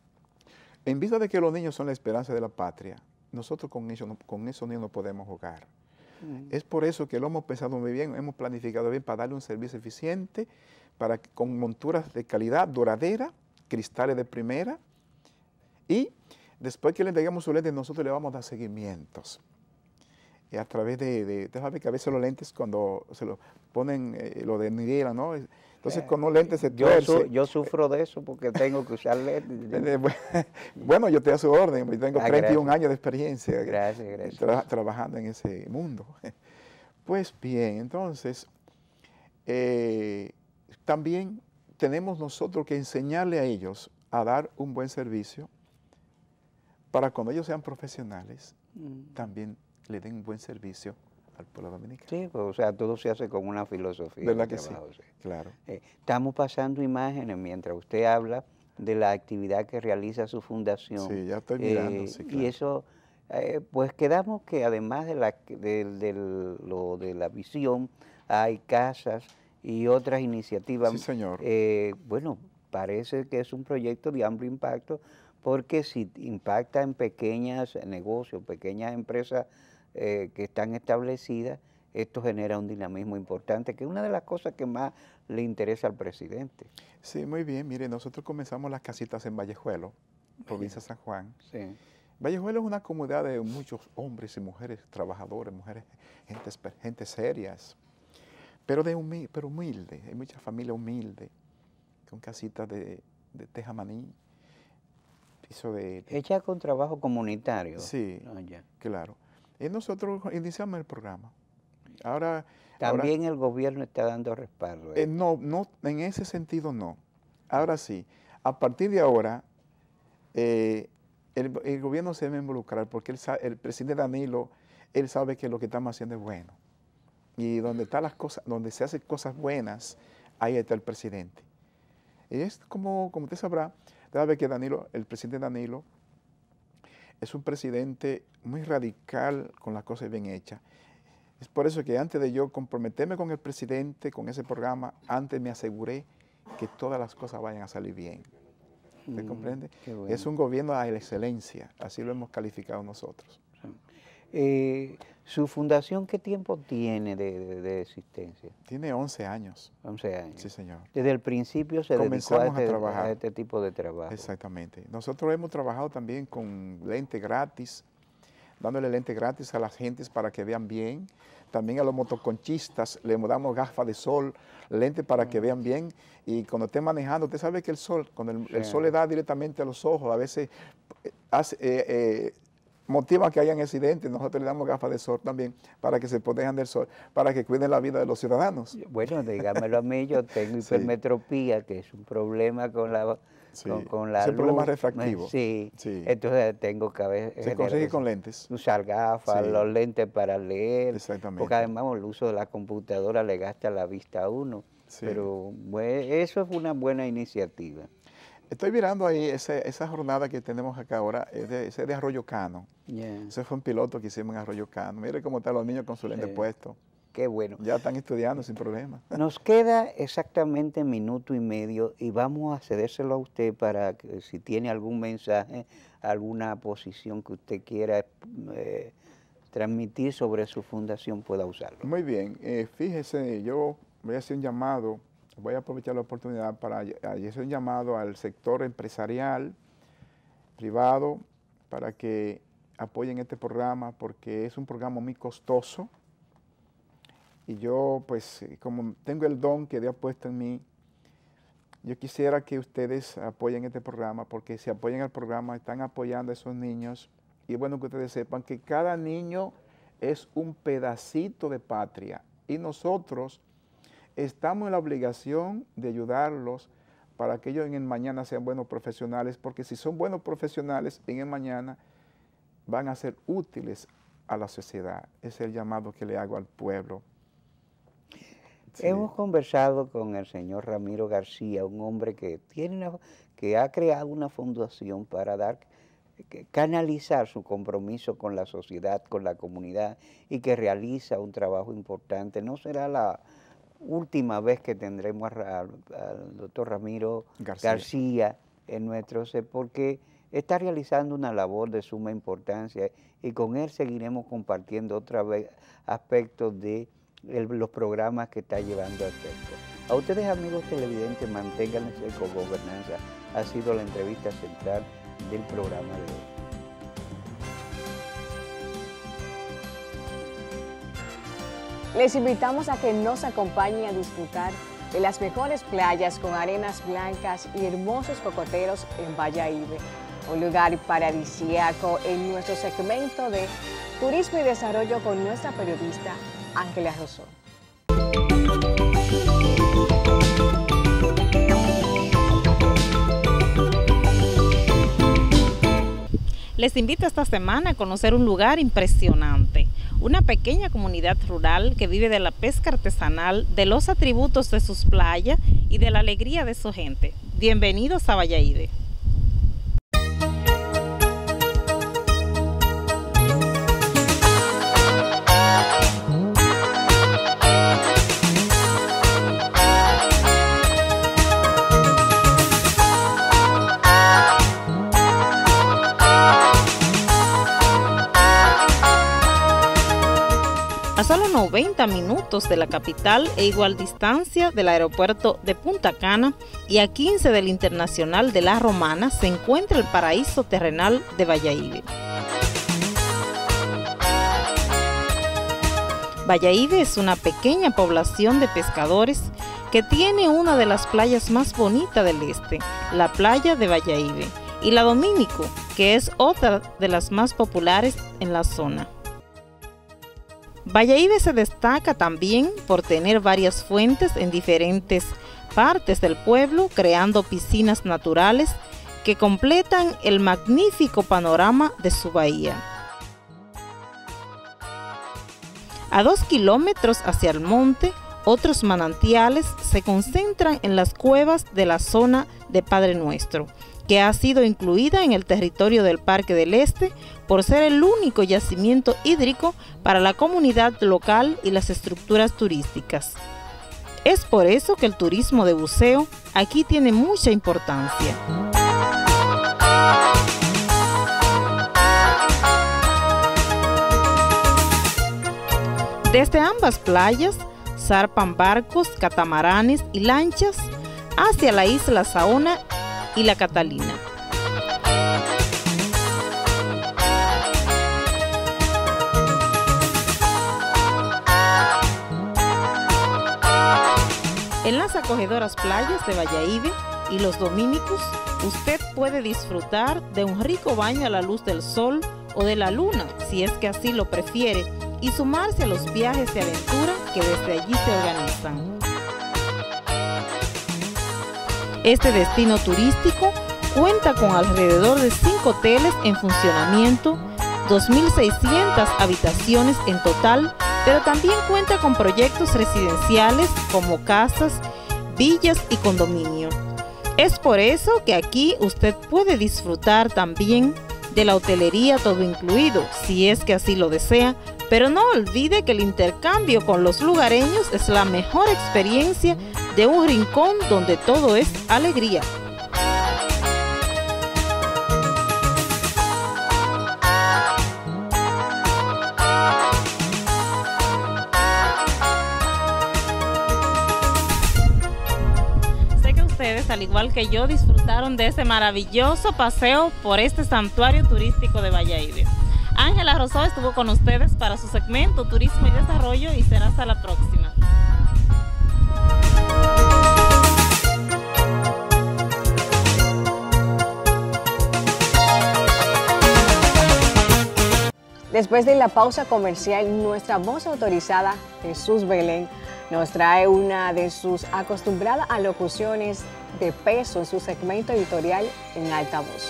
Speaker 3: en vista de que los niños son la esperanza de la patria, nosotros con, ellos, con esos niños no podemos jugar. Uh-huh. Es por eso que lo hemos pensado muy bien, hemos planificado bien para darle un servicio eficiente, para, con monturas de calidad duradera, cristales de primera, y después que le entregamos su lente, nosotros le vamos a dar seguimientos. eh, a través de, de, de sabe que a veces los lentes cuando se lo ponen, eh, lo desnivelan, ¿no? Entonces con los lentes se
Speaker 12: yo,
Speaker 3: tuerce.
Speaker 12: su, yo sufro de eso porque tengo que usar lentes.
Speaker 3: Bueno, yo te a su orden, yo tengo
Speaker 12: ah,
Speaker 3: treinta y un
Speaker 12: gracias.
Speaker 3: años de experiencia
Speaker 12: gracias, gracias.
Speaker 3: Tra trabajando en ese mundo. Pues bien, entonces, eh, también tenemos nosotros que enseñarle a ellos a dar un buen servicio para cuando ellos sean profesionales, mm. también le den un buen servicio al pueblo dominicano.
Speaker 12: Sí, pues, o sea, todo se hace con una filosofía.
Speaker 3: ¿Verdad que
Speaker 12: trabajo,
Speaker 3: sí?
Speaker 12: sí?
Speaker 3: Claro.
Speaker 12: Eh, estamos pasando imágenes mientras usted habla de la actividad que realiza su fundación.
Speaker 3: Sí, ya estoy mirando,
Speaker 12: eh,
Speaker 3: sí, claro.
Speaker 12: Y eso, eh, pues quedamos que además de la, de, de, lo, de la visión, hay casas y otras iniciativas.
Speaker 3: Sí, señor.
Speaker 12: Eh, bueno, parece que es un proyecto de amplio impacto, porque si impacta en pequeños negocios, pequeñas empresas eh, que están establecidas, esto genera un dinamismo importante, que es una de las cosas que más le interesa al presidente.
Speaker 3: Sí, muy bien. Mire, nosotros comenzamos las casitas en Vallejuelo, provincia de San Juan.
Speaker 12: Sí.
Speaker 3: Vallejuelo es una comunidad de muchos hombres y mujeres trabajadores, mujeres, gente, gente serias, pero, de humi pero humilde. Hay mucha familia humilde, con casitas de, de tejamaní, piso de, de...
Speaker 12: Hecha con trabajo comunitario.
Speaker 3: Sí,
Speaker 12: oh, ya.
Speaker 3: claro. Y nosotros iniciamos el programa. Ahora,
Speaker 12: También
Speaker 3: ahora,
Speaker 12: el gobierno está dando respaldo.
Speaker 3: Eh, no, no, en ese sentido no. Ahora sí, a partir de ahora, eh, el, el gobierno se debe involucrar porque él sabe, el presidente Danilo, él sabe que lo que estamos haciendo es bueno. Y donde están las cosas, donde se hacen cosas buenas, ahí está el presidente. Y es como, como usted sabrá, usted sabe que Danilo, el presidente Danilo, es un presidente muy radical con las cosas bien hechas. Es por eso que antes de yo comprometerme con el presidente, con ese programa, antes me aseguré que todas las cosas vayan a salir bien. ¿Usted mm, comprende? Bueno. Es un gobierno a la excelencia, así lo hemos calificado nosotros.
Speaker 12: Eh, ¿Su fundación qué tiempo tiene de, de, de existencia?
Speaker 3: Tiene once años.
Speaker 12: once años.
Speaker 3: Sí, señor.
Speaker 12: Desde el principio se
Speaker 3: Comenzamos
Speaker 12: dedicó a este,
Speaker 3: a, trabajar.
Speaker 12: a este tipo de trabajo.
Speaker 3: Exactamente. Nosotros hemos trabajado también con lente gratis, dándole lente gratis a las gentes para que vean bien. También a los motoconchistas le damos gafas de sol, lente para que vean bien. Y cuando esté manejando, usted sabe que el sol, cuando el, sí. el sol le da directamente a los ojos, a veces hace, eh, eh, motiva que hayan accidentes. Nosotros le damos gafas de sol también para que se protejan del sol, para que cuiden la vida de los ciudadanos.
Speaker 12: Bueno, dígamelo a mí, yo tengo hipermetropía, sí. que es un problema con la...
Speaker 3: Sí,
Speaker 12: con, con la
Speaker 3: es un
Speaker 12: luz.
Speaker 3: problema refractivo.
Speaker 12: Sí.
Speaker 3: sí,
Speaker 12: entonces tengo que haber...
Speaker 3: Se consigue con lentes.
Speaker 12: Usar gafas, sí. los lentes para leer.
Speaker 3: Exactamente.
Speaker 12: Porque además el uso de la computadora le gasta la vista a uno. Sí. Pero bueno, eso es una buena iniciativa.
Speaker 3: Estoy mirando ahí ese, esa jornada que tenemos acá ahora, es de, ese de Arroyo Cano.
Speaker 12: Yeah.
Speaker 3: Ese fue un piloto que hicimos en Arroyo Cano. Mire cómo están los niños con su lente sí. puesto.
Speaker 12: Qué bueno.
Speaker 3: Ya están estudiando sin problema.
Speaker 12: Nos queda exactamente minuto y medio y vamos a cedérselo a usted para que si tiene algún mensaje, alguna posición que usted quiera eh, transmitir sobre su fundación, pueda usarlo.
Speaker 3: Muy bien. Eh, fíjese, yo voy a hacer un llamado, voy a aprovechar la oportunidad para hacer un llamado al sector empresarial, privado, para que apoyen este programa porque es un programa muy costoso. Y yo, pues, como tengo el don que Dios ha puesto en mí, yo quisiera que ustedes apoyen este programa, porque si apoyan el programa, están apoyando a esos niños. Y es bueno que ustedes sepan que cada niño es un pedacito de patria. Y nosotros estamos en la obligación de ayudarlos para que ellos en el mañana sean buenos profesionales, porque si son buenos profesionales en el mañana, van a ser útiles a la sociedad. Ese es el llamado que le hago al pueblo.
Speaker 12: Sí. Hemos conversado con el señor Ramiro García, un hombre que, tiene una, que ha creado una fundación para dar, que, canalizar su compromiso con la sociedad, con la comunidad, y que realiza un trabajo importante. No será la última vez que tendremos al doctor Ramiro García, García en nuestro C, porque está realizando una labor de suma importancia y con él seguiremos compartiendo otra vez aspectos de El, los programas que está llevando a efecto. A ustedes, amigos televidentes, manténganse con gobernanza. Ha sido la entrevista central del programa de hoy.
Speaker 1: Les invitamos a que nos acompañen a disfrutar de las mejores playas con arenas blancas y hermosos cocoteros en Bayahíbe, un lugar paradisíaco en nuestro segmento de Turismo y Desarrollo con nuestra periodista Ángela Rosó.
Speaker 4: Les invito esta semana a conocer un lugar impresionante, una pequeña comunidad rural que vive de la pesca artesanal, de los atributos de sus playas y de la alegría de su gente. Bienvenidos a Bayahíbe. A solo noventa minutos de la capital e igual distancia del aeropuerto de Punta Cana y a quince del Internacional de La Romana se encuentra el paraíso terrenal de Bayahíbe. Bayahíbe es una pequeña población de pescadores que tiene una de las playas más bonitas del este, la playa de Bayahíbe, y la Domínico, que es otra de las más populares en la zona. Bayahíbe se destaca también por tener varias fuentes en diferentes partes del pueblo, creando piscinas naturales que completan el magnífico panorama de su bahía. A dos kilómetros hacia el monte, otros manantiales se concentran en las cuevas de la zona de Padre Nuestro, que ha sido incluida en el territorio del Parque del Este por ser el único yacimiento hídrico para la comunidad local y las estructuras turísticas. Es por eso que el turismo de buceo aquí tiene mucha importancia. Desde ambas playas zarpan barcos, catamaranes y lanchas hacia la isla Saona y la Catalina. En las acogedoras playas de Bayahíbe y los Dominicos, usted puede disfrutar de un rico baño a la luz del sol o de la luna, si es que así lo prefiere, y sumarse a los viajes de aventura que desde allí se organizan. Este destino turístico cuenta con alrededor de cinco hoteles en funcionamiento, dos mil seiscientas habitaciones en total, pero también cuenta con proyectos residenciales como casas, villas y condominios. Es por eso que aquí usted puede disfrutar también de la hotelería todo incluido, si es que así lo desea, pero no olvide que el intercambio con los lugareños es la mejor experiencia de un rincón donde todo es alegría. Sé que ustedes, al igual que yo, disfrutaron de ese maravilloso paseo por este santuario turístico de Bayahíbe. Ángela Rosó estuvo con ustedes para su segmento Turismo y Desarrollo y será hasta la próxima.
Speaker 1: Después de la pausa comercial, nuestra voz autorizada, Jesús Belén, nos trae una de sus acostumbradas alocuciones de peso en su segmento editorial en alta voz.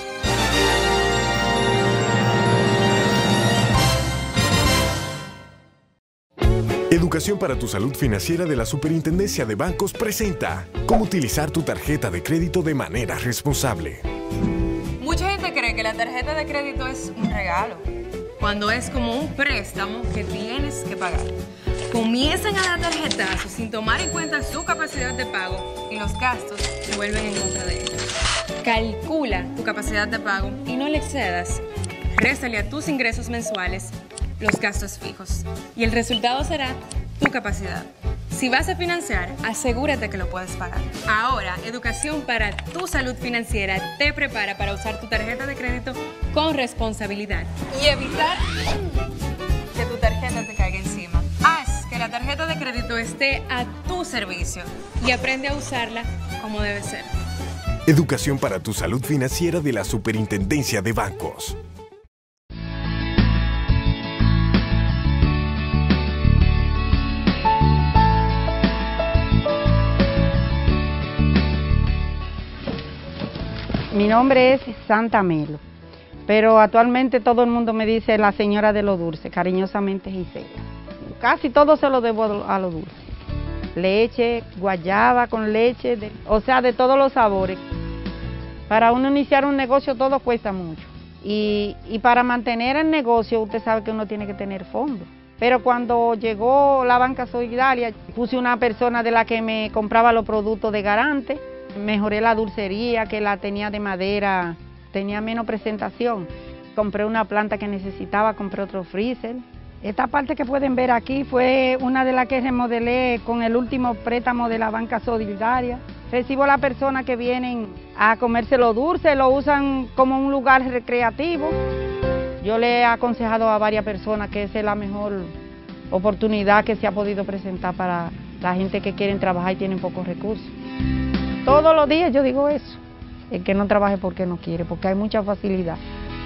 Speaker 13: Educación para tu salud financiera de la Superintendencia de Bancos presenta cómo utilizar tu tarjeta de crédito de manera responsable.
Speaker 14: Mucha gente cree que la tarjeta de crédito es un regalo, cuando es como un préstamo que tienes que pagar. Comienzan a dar tarjetazos sin tomar en cuenta su capacidad de pago y los gastos se vuelven en contra de ella. Calcula tu capacidad de pago y no le excedas. Réstale a tus ingresos mensuales los gastos fijos y el resultado será tu capacidad. Si vas a financiar, asegúrate que lo puedes pagar. Ahora, Educación para tu Salud Financiera te prepara para usar tu tarjeta de crédito con responsabilidad y evitar que tu tarjeta te caiga encima. Haz que la la tarjeta de crédito esté a tu servicio y aprende a usarla como debe ser.
Speaker 13: Educación para tu salud financiera de la Superintendencia de Bancos.
Speaker 11: Mi nombre es Santa Melo, pero actualmente todo el mundo me dice la señora de lo dulce, cariñosamente Gisela. Casi todo se lo debo a lo dulce. Leche, guayaba con leche, de, o sea, de todos los sabores. Para uno iniciar un negocio todo cuesta mucho. Y, y para mantener el negocio usted sabe que uno tiene que tener fondos. Pero cuando llegó la banca solidaria, puse una persona de la que me compraba los productos de garante. Mejoré la dulcería, que la tenía de madera, tenía menos presentación. Compré una planta que necesitaba, compré otro freezer. Esta parte que pueden ver aquí fue una de las que remodelé con el último préstamo de la banca solidaria. Recibo a las personas que vienen a comerse lo dulce, lo usan como un lugar recreativo. Yo le he aconsejado a varias personas que esa es la mejor oportunidad que se ha podido presentar para la gente que quieren trabajar y tienen pocos recursos. Todos los días yo digo eso, el que no trabaje porque no quiere, porque hay mucha facilidad.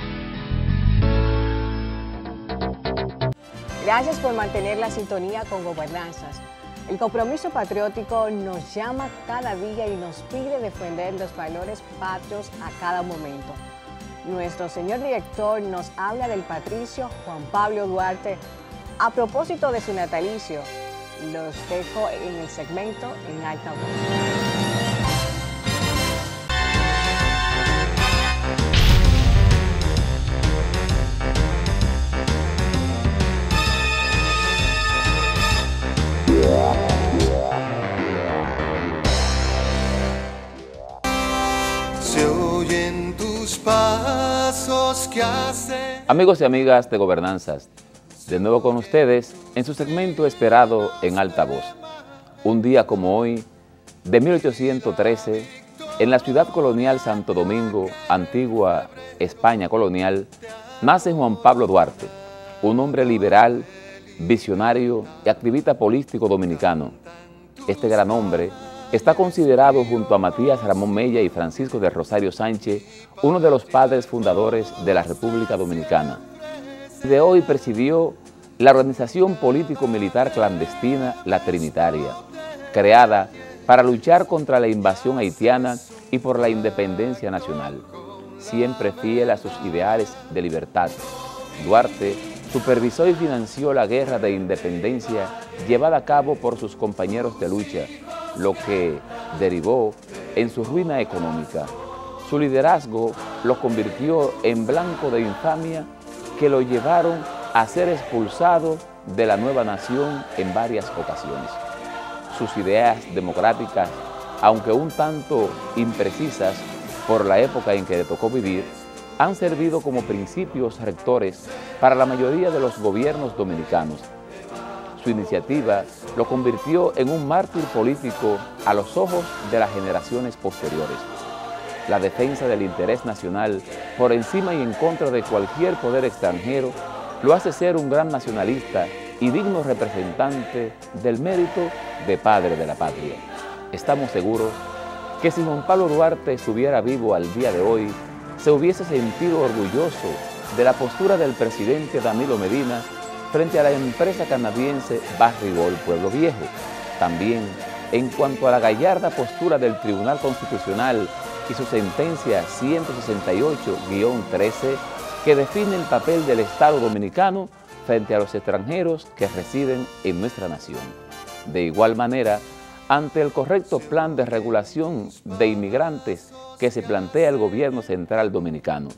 Speaker 1: Gracias por mantener la sintonía con Gobernanzas. El compromiso patriótico nos llama cada día y nos pide defender los valores patrios a cada momento. Nuestro señor director nos habla del patricio Juan Pablo Duarte a propósito de su natalicio. Los dejo en el segmento En Alta Voz.
Speaker 15: Se oyen tus pasos que hacen.
Speaker 6: Amigos y amigas de Gobernanzas, de nuevo con ustedes en su segmento esperado En Alta Voz. Un día como hoy, de mil ochocientos trece, en la ciudad colonial Santo Domingo, antigua España colonial, nace Juan Pablo Duarte, un hombre liberal, visionario y activista político dominicano. Este gran hombre está considerado junto a Matías Ramón Mella y Francisco de Rosario Sánchez uno de los padres fundadores de la República Dominicana. De hoy presidió la organización político-militar clandestina La Trinitaria, creada para luchar contra la invasión haitiana y por la independencia nacional. Siempre fiel a sus ideales de libertad, Duarte supervisó y financió la guerra de independencia llevada a cabo por sus compañeros de lucha, lo que derivó en su ruina económica. Su liderazgo lo convirtió en blanco de infamia que lo llevaron a ser expulsado de la nueva nación en varias ocasiones. Sus ideas democráticas, aunque un tanto imprecisas por la época en que le tocó vivir, han servido como principios rectores para la mayoría de los gobiernos dominicanos. Su iniciativa lo convirtió en un mártir político a los ojos de las generaciones posteriores. La defensa del interés nacional por encima y en contra de cualquier poder extranjero lo hace ser un gran nacionalista y digno representante del mérito de padre de la patria. Estamos seguros que si Juan Pablo Duarte estuviera vivo al día de hoy, se hubiese sentido orgulloso de la postura del presidente Danilo Medina frente a la empresa canadiense Barrigol Pueblo Viejo. También en cuanto a la gallarda postura del Tribunal Constitucional y su sentencia ciento sesenta y ocho guión trece que define el papel del Estado Dominicano frente a los extranjeros que residen en nuestra nación. De igual manera, ante el correcto plan de regulación de inmigrantes que se plantea el gobierno central dominicano,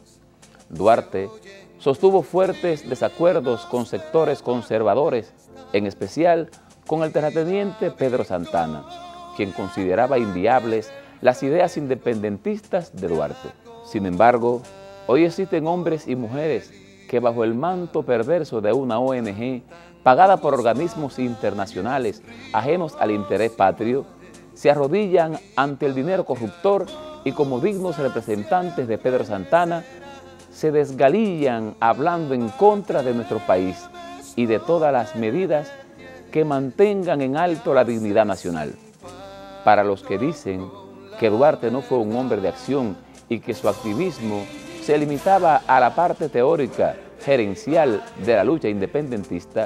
Speaker 6: Duarte sostuvo fuertes desacuerdos con sectores conservadores, en especial con el terrateniente Pedro Santana, quien consideraba inviables las ideas independentistas de Duarte. Sin embargo, hoy existen hombres y mujeres que bajo el manto perverso de una O N G pagada por organismos internacionales ajenos al interés patrio, se arrodillan ante el dinero corruptor y como dignos representantes de Pedro Santana, se desgalillan hablando en contra de nuestro país y de todas las medidas que mantengan en alto la dignidad nacional. Para los que dicen que Duarte no fue un hombre de acción y que su activismo se limitaba a la parte teórica, gerencial de la lucha independentista,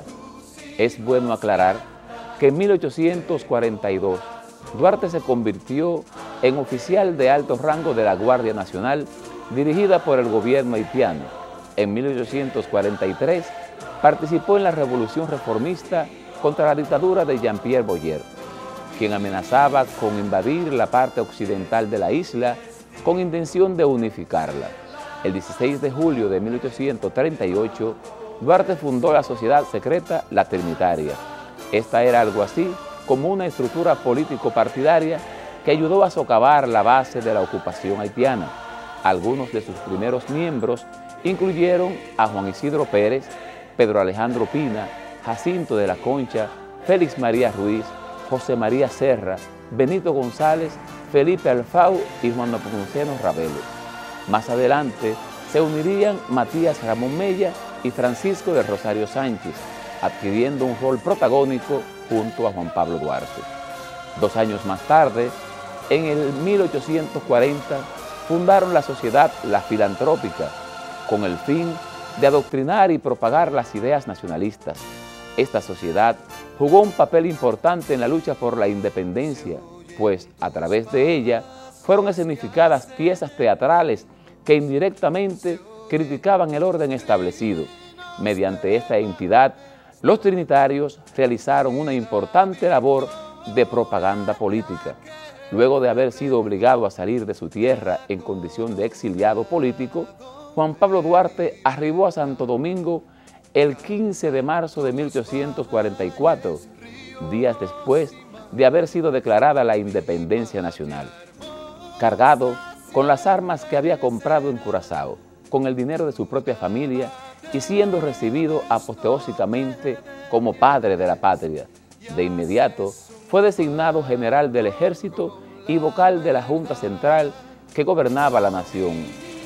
Speaker 6: es bueno aclarar que en mil ochocientos cuarenta y dos Duarte se convirtió en oficial de alto rango de la Guardia Nacional dirigida por el gobierno haitiano. En mil ochocientos cuarenta y tres participó en la Revolución Reformista contra la dictadura de Jean-Pierre Boyer, quien amenazaba con invadir la parte occidental de la isla con intención de unificarla. El dieciséis de julio de mil ochocientos treinta y ocho, Duarte fundó la sociedad secreta La Trinitaria. Esta era algo así como una estructura político-partidaria que ayudó a socavar la base de la ocupación haitiana. Algunos de sus primeros miembros incluyeron a Juan Isidro Pérez, Pedro Alejandro Pina, Jacinto de la Concha, Félix María Ruiz, José María Serra, Benito González, Felipe Alfau y Juan Nepomuceno Ravelo. Más adelante se unirían Matías Ramón Mella y Francisco de Rosario Sánchez, adquiriendo un rol protagónico junto a Juan Pablo Duarte. Dos años más tarde, en el mil ochocientos cuarenta, fundaron la Sociedad La Filantrópica, con el fin de adoctrinar y propagar las ideas nacionalistas. Esta sociedad jugó un papel importante en la lucha por la independencia, pues a través de ella fueron escenificadas piezas teatrales que indirectamente criticaban el orden establecido. Mediante esta entidad, los trinitarios realizaron una importante labor de propaganda política. Luego de haber sido obligado a salir de su tierra en condición de exiliado político, Juan Pablo Duarte arribó a Santo Domingo el quince de marzo de mil ochocientos cuarenta y cuatro, días después de haber sido declarada la independencia nacional. Cargado con las armas que había comprado en Curazao, con el dinero de su propia familia y siendo recibido apoteósicamente como padre de la patria. De inmediato fue designado general del ejército y vocal de la Junta Central que gobernaba la nación.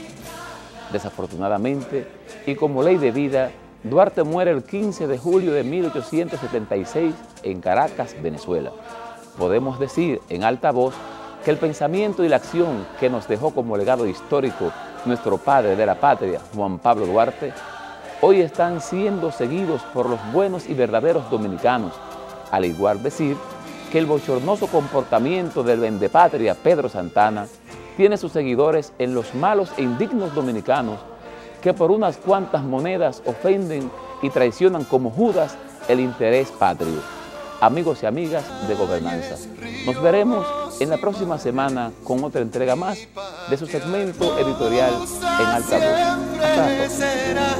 Speaker 6: Desafortunadamente, y como ley de vida, Duarte muere el quince de julio de mil ochocientos setenta y seis en Caracas, Venezuela. Podemos decir en alta voz que el pensamiento y la acción que nos dejó como legado histórico nuestro padre de la patria, Juan Pablo Duarte, hoy están siendo seguidos por los buenos y verdaderos dominicanos, al igual decir que el bochornoso comportamiento del vendepatria Pedro Santana tiene sus seguidores en los malos e indignos dominicanos que por unas cuantas monedas ofenden y traicionan como Judas el interés patrio. Amigos y amigas de Gobernanza, nos veremos en la próxima semana con otra entrega más de su segmento editorial en alta voz. Hasta la próxima.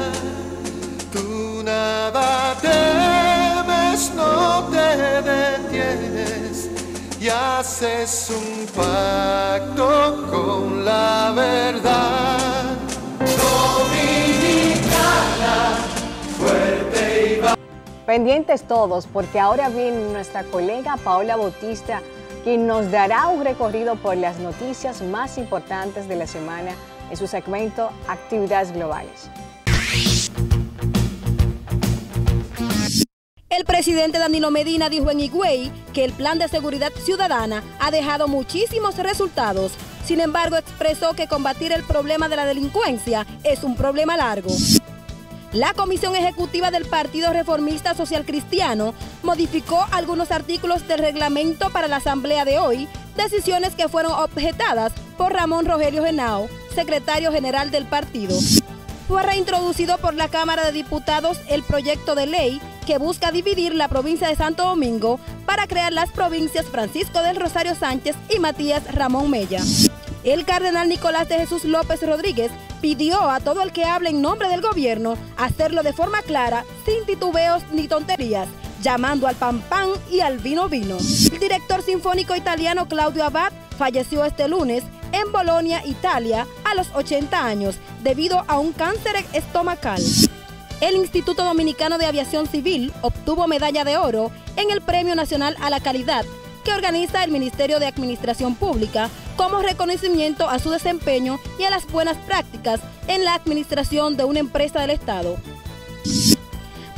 Speaker 15: Tú nada temes, no te detienes y haces un pacto con la verdad. Dominicana, fuerte y va.
Speaker 1: Pendientes todos, porque ahora viene nuestra colega Paola Bautista, quien nos dará un recorrido por las noticias más importantes de la semana en su segmento Actividades Globales.
Speaker 7: El presidente Danilo Medina dijo en Higüey que el plan de seguridad ciudadana ha dejado muchísimos resultados. Sin embargo, expresó que combatir el problema de la delincuencia es un problema largo. La Comisión Ejecutiva del Partido Reformista Social Cristiano modificó algunos artículos del reglamento para la asamblea de hoy, decisiones que fueron objetadas por Ramón Rogelio Henao, secretario general del partido. Fue reintroducido por la Cámara de Diputados el proyecto de ley que busca dividir la provincia de Santo Domingo para crear las provincias Francisco del Rosario Sánchez y Matías Ramón Mella. El cardenal Nicolás de Jesús López Rodríguez pidió a todo el que hable en nombre del gobierno hacerlo de forma clara, sin titubeos ni tonterías, llamando al pan pan y al vino vino. El director sinfónico italiano Claudio Abbad falleció este lunes en Bolonia, Italia, a los ochenta años, debido a un cáncer estomacal. El Instituto Dominicano de Aviación Civil obtuvo medalla de oro en el Premio Nacional a la Calidad que organiza el Ministerio de Administración Pública como reconocimiento a su desempeño y a las buenas prácticas en la administración de una empresa del Estado.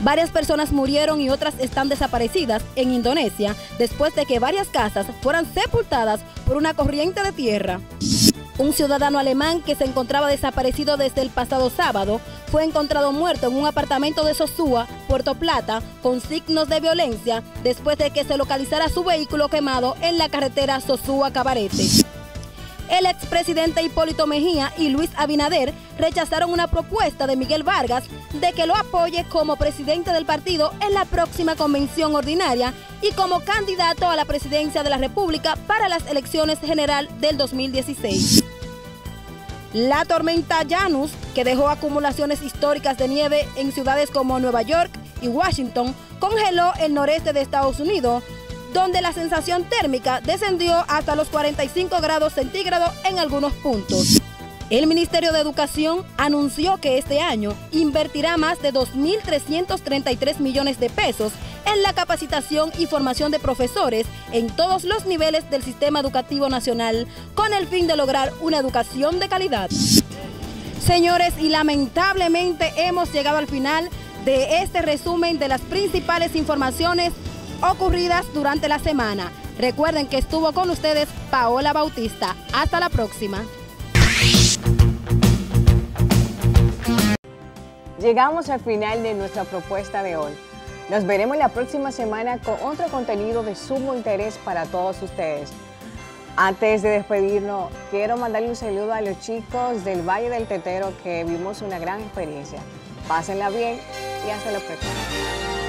Speaker 7: Varias personas murieron y otras están desaparecidas en Indonesia después de que varias casas fueran sepultadas por una corriente de tierra. Un ciudadano alemán que se encontraba desaparecido desde el pasado sábado fue encontrado muerto en un apartamento de Sosúa, Puerto Plata, con signos de violencia después de que se localizara su vehículo quemado en la carretera Sosúa-Cabarete. El expresidente Hipólito Mejía y Luis Abinader rechazaron una propuesta de Miguel Vargas de que lo apoye como presidente del partido en la próxima convención ordinaria y como candidato a la presidencia de la República para las elecciones general del dos mil dieciséis. La tormenta Janus, que dejó acumulaciones históricas de nieve en ciudades como Nueva York y Washington, congeló el noreste de Estados Unidos, donde la sensación térmica descendió hasta los cuarenta y cinco grados centígrados en algunos puntos. El Ministerio de Educación anunció que este año invertirá más de dos mil trescientos treinta y tres millones de pesos en la capacitación y formación de profesores en todos los niveles del sistema educativo nacional, con el fin de lograr una educación de calidad. Señores, y lamentablemente hemos llegado al final de este resumen de las principales informaciones ocurridas durante la semana. Recuerden que estuvo con ustedes Paola Bautista. Hasta la próxima.
Speaker 1: Llegamos al final de nuestra propuesta de hoy. Nos veremos la próxima semana con otro contenido de sumo interés para todos ustedes. Antes de despedirnos, quiero mandarle un saludo a los chicos del Valle del Tetero que vimos una gran experiencia. Pásenla bien y hasta la próxima.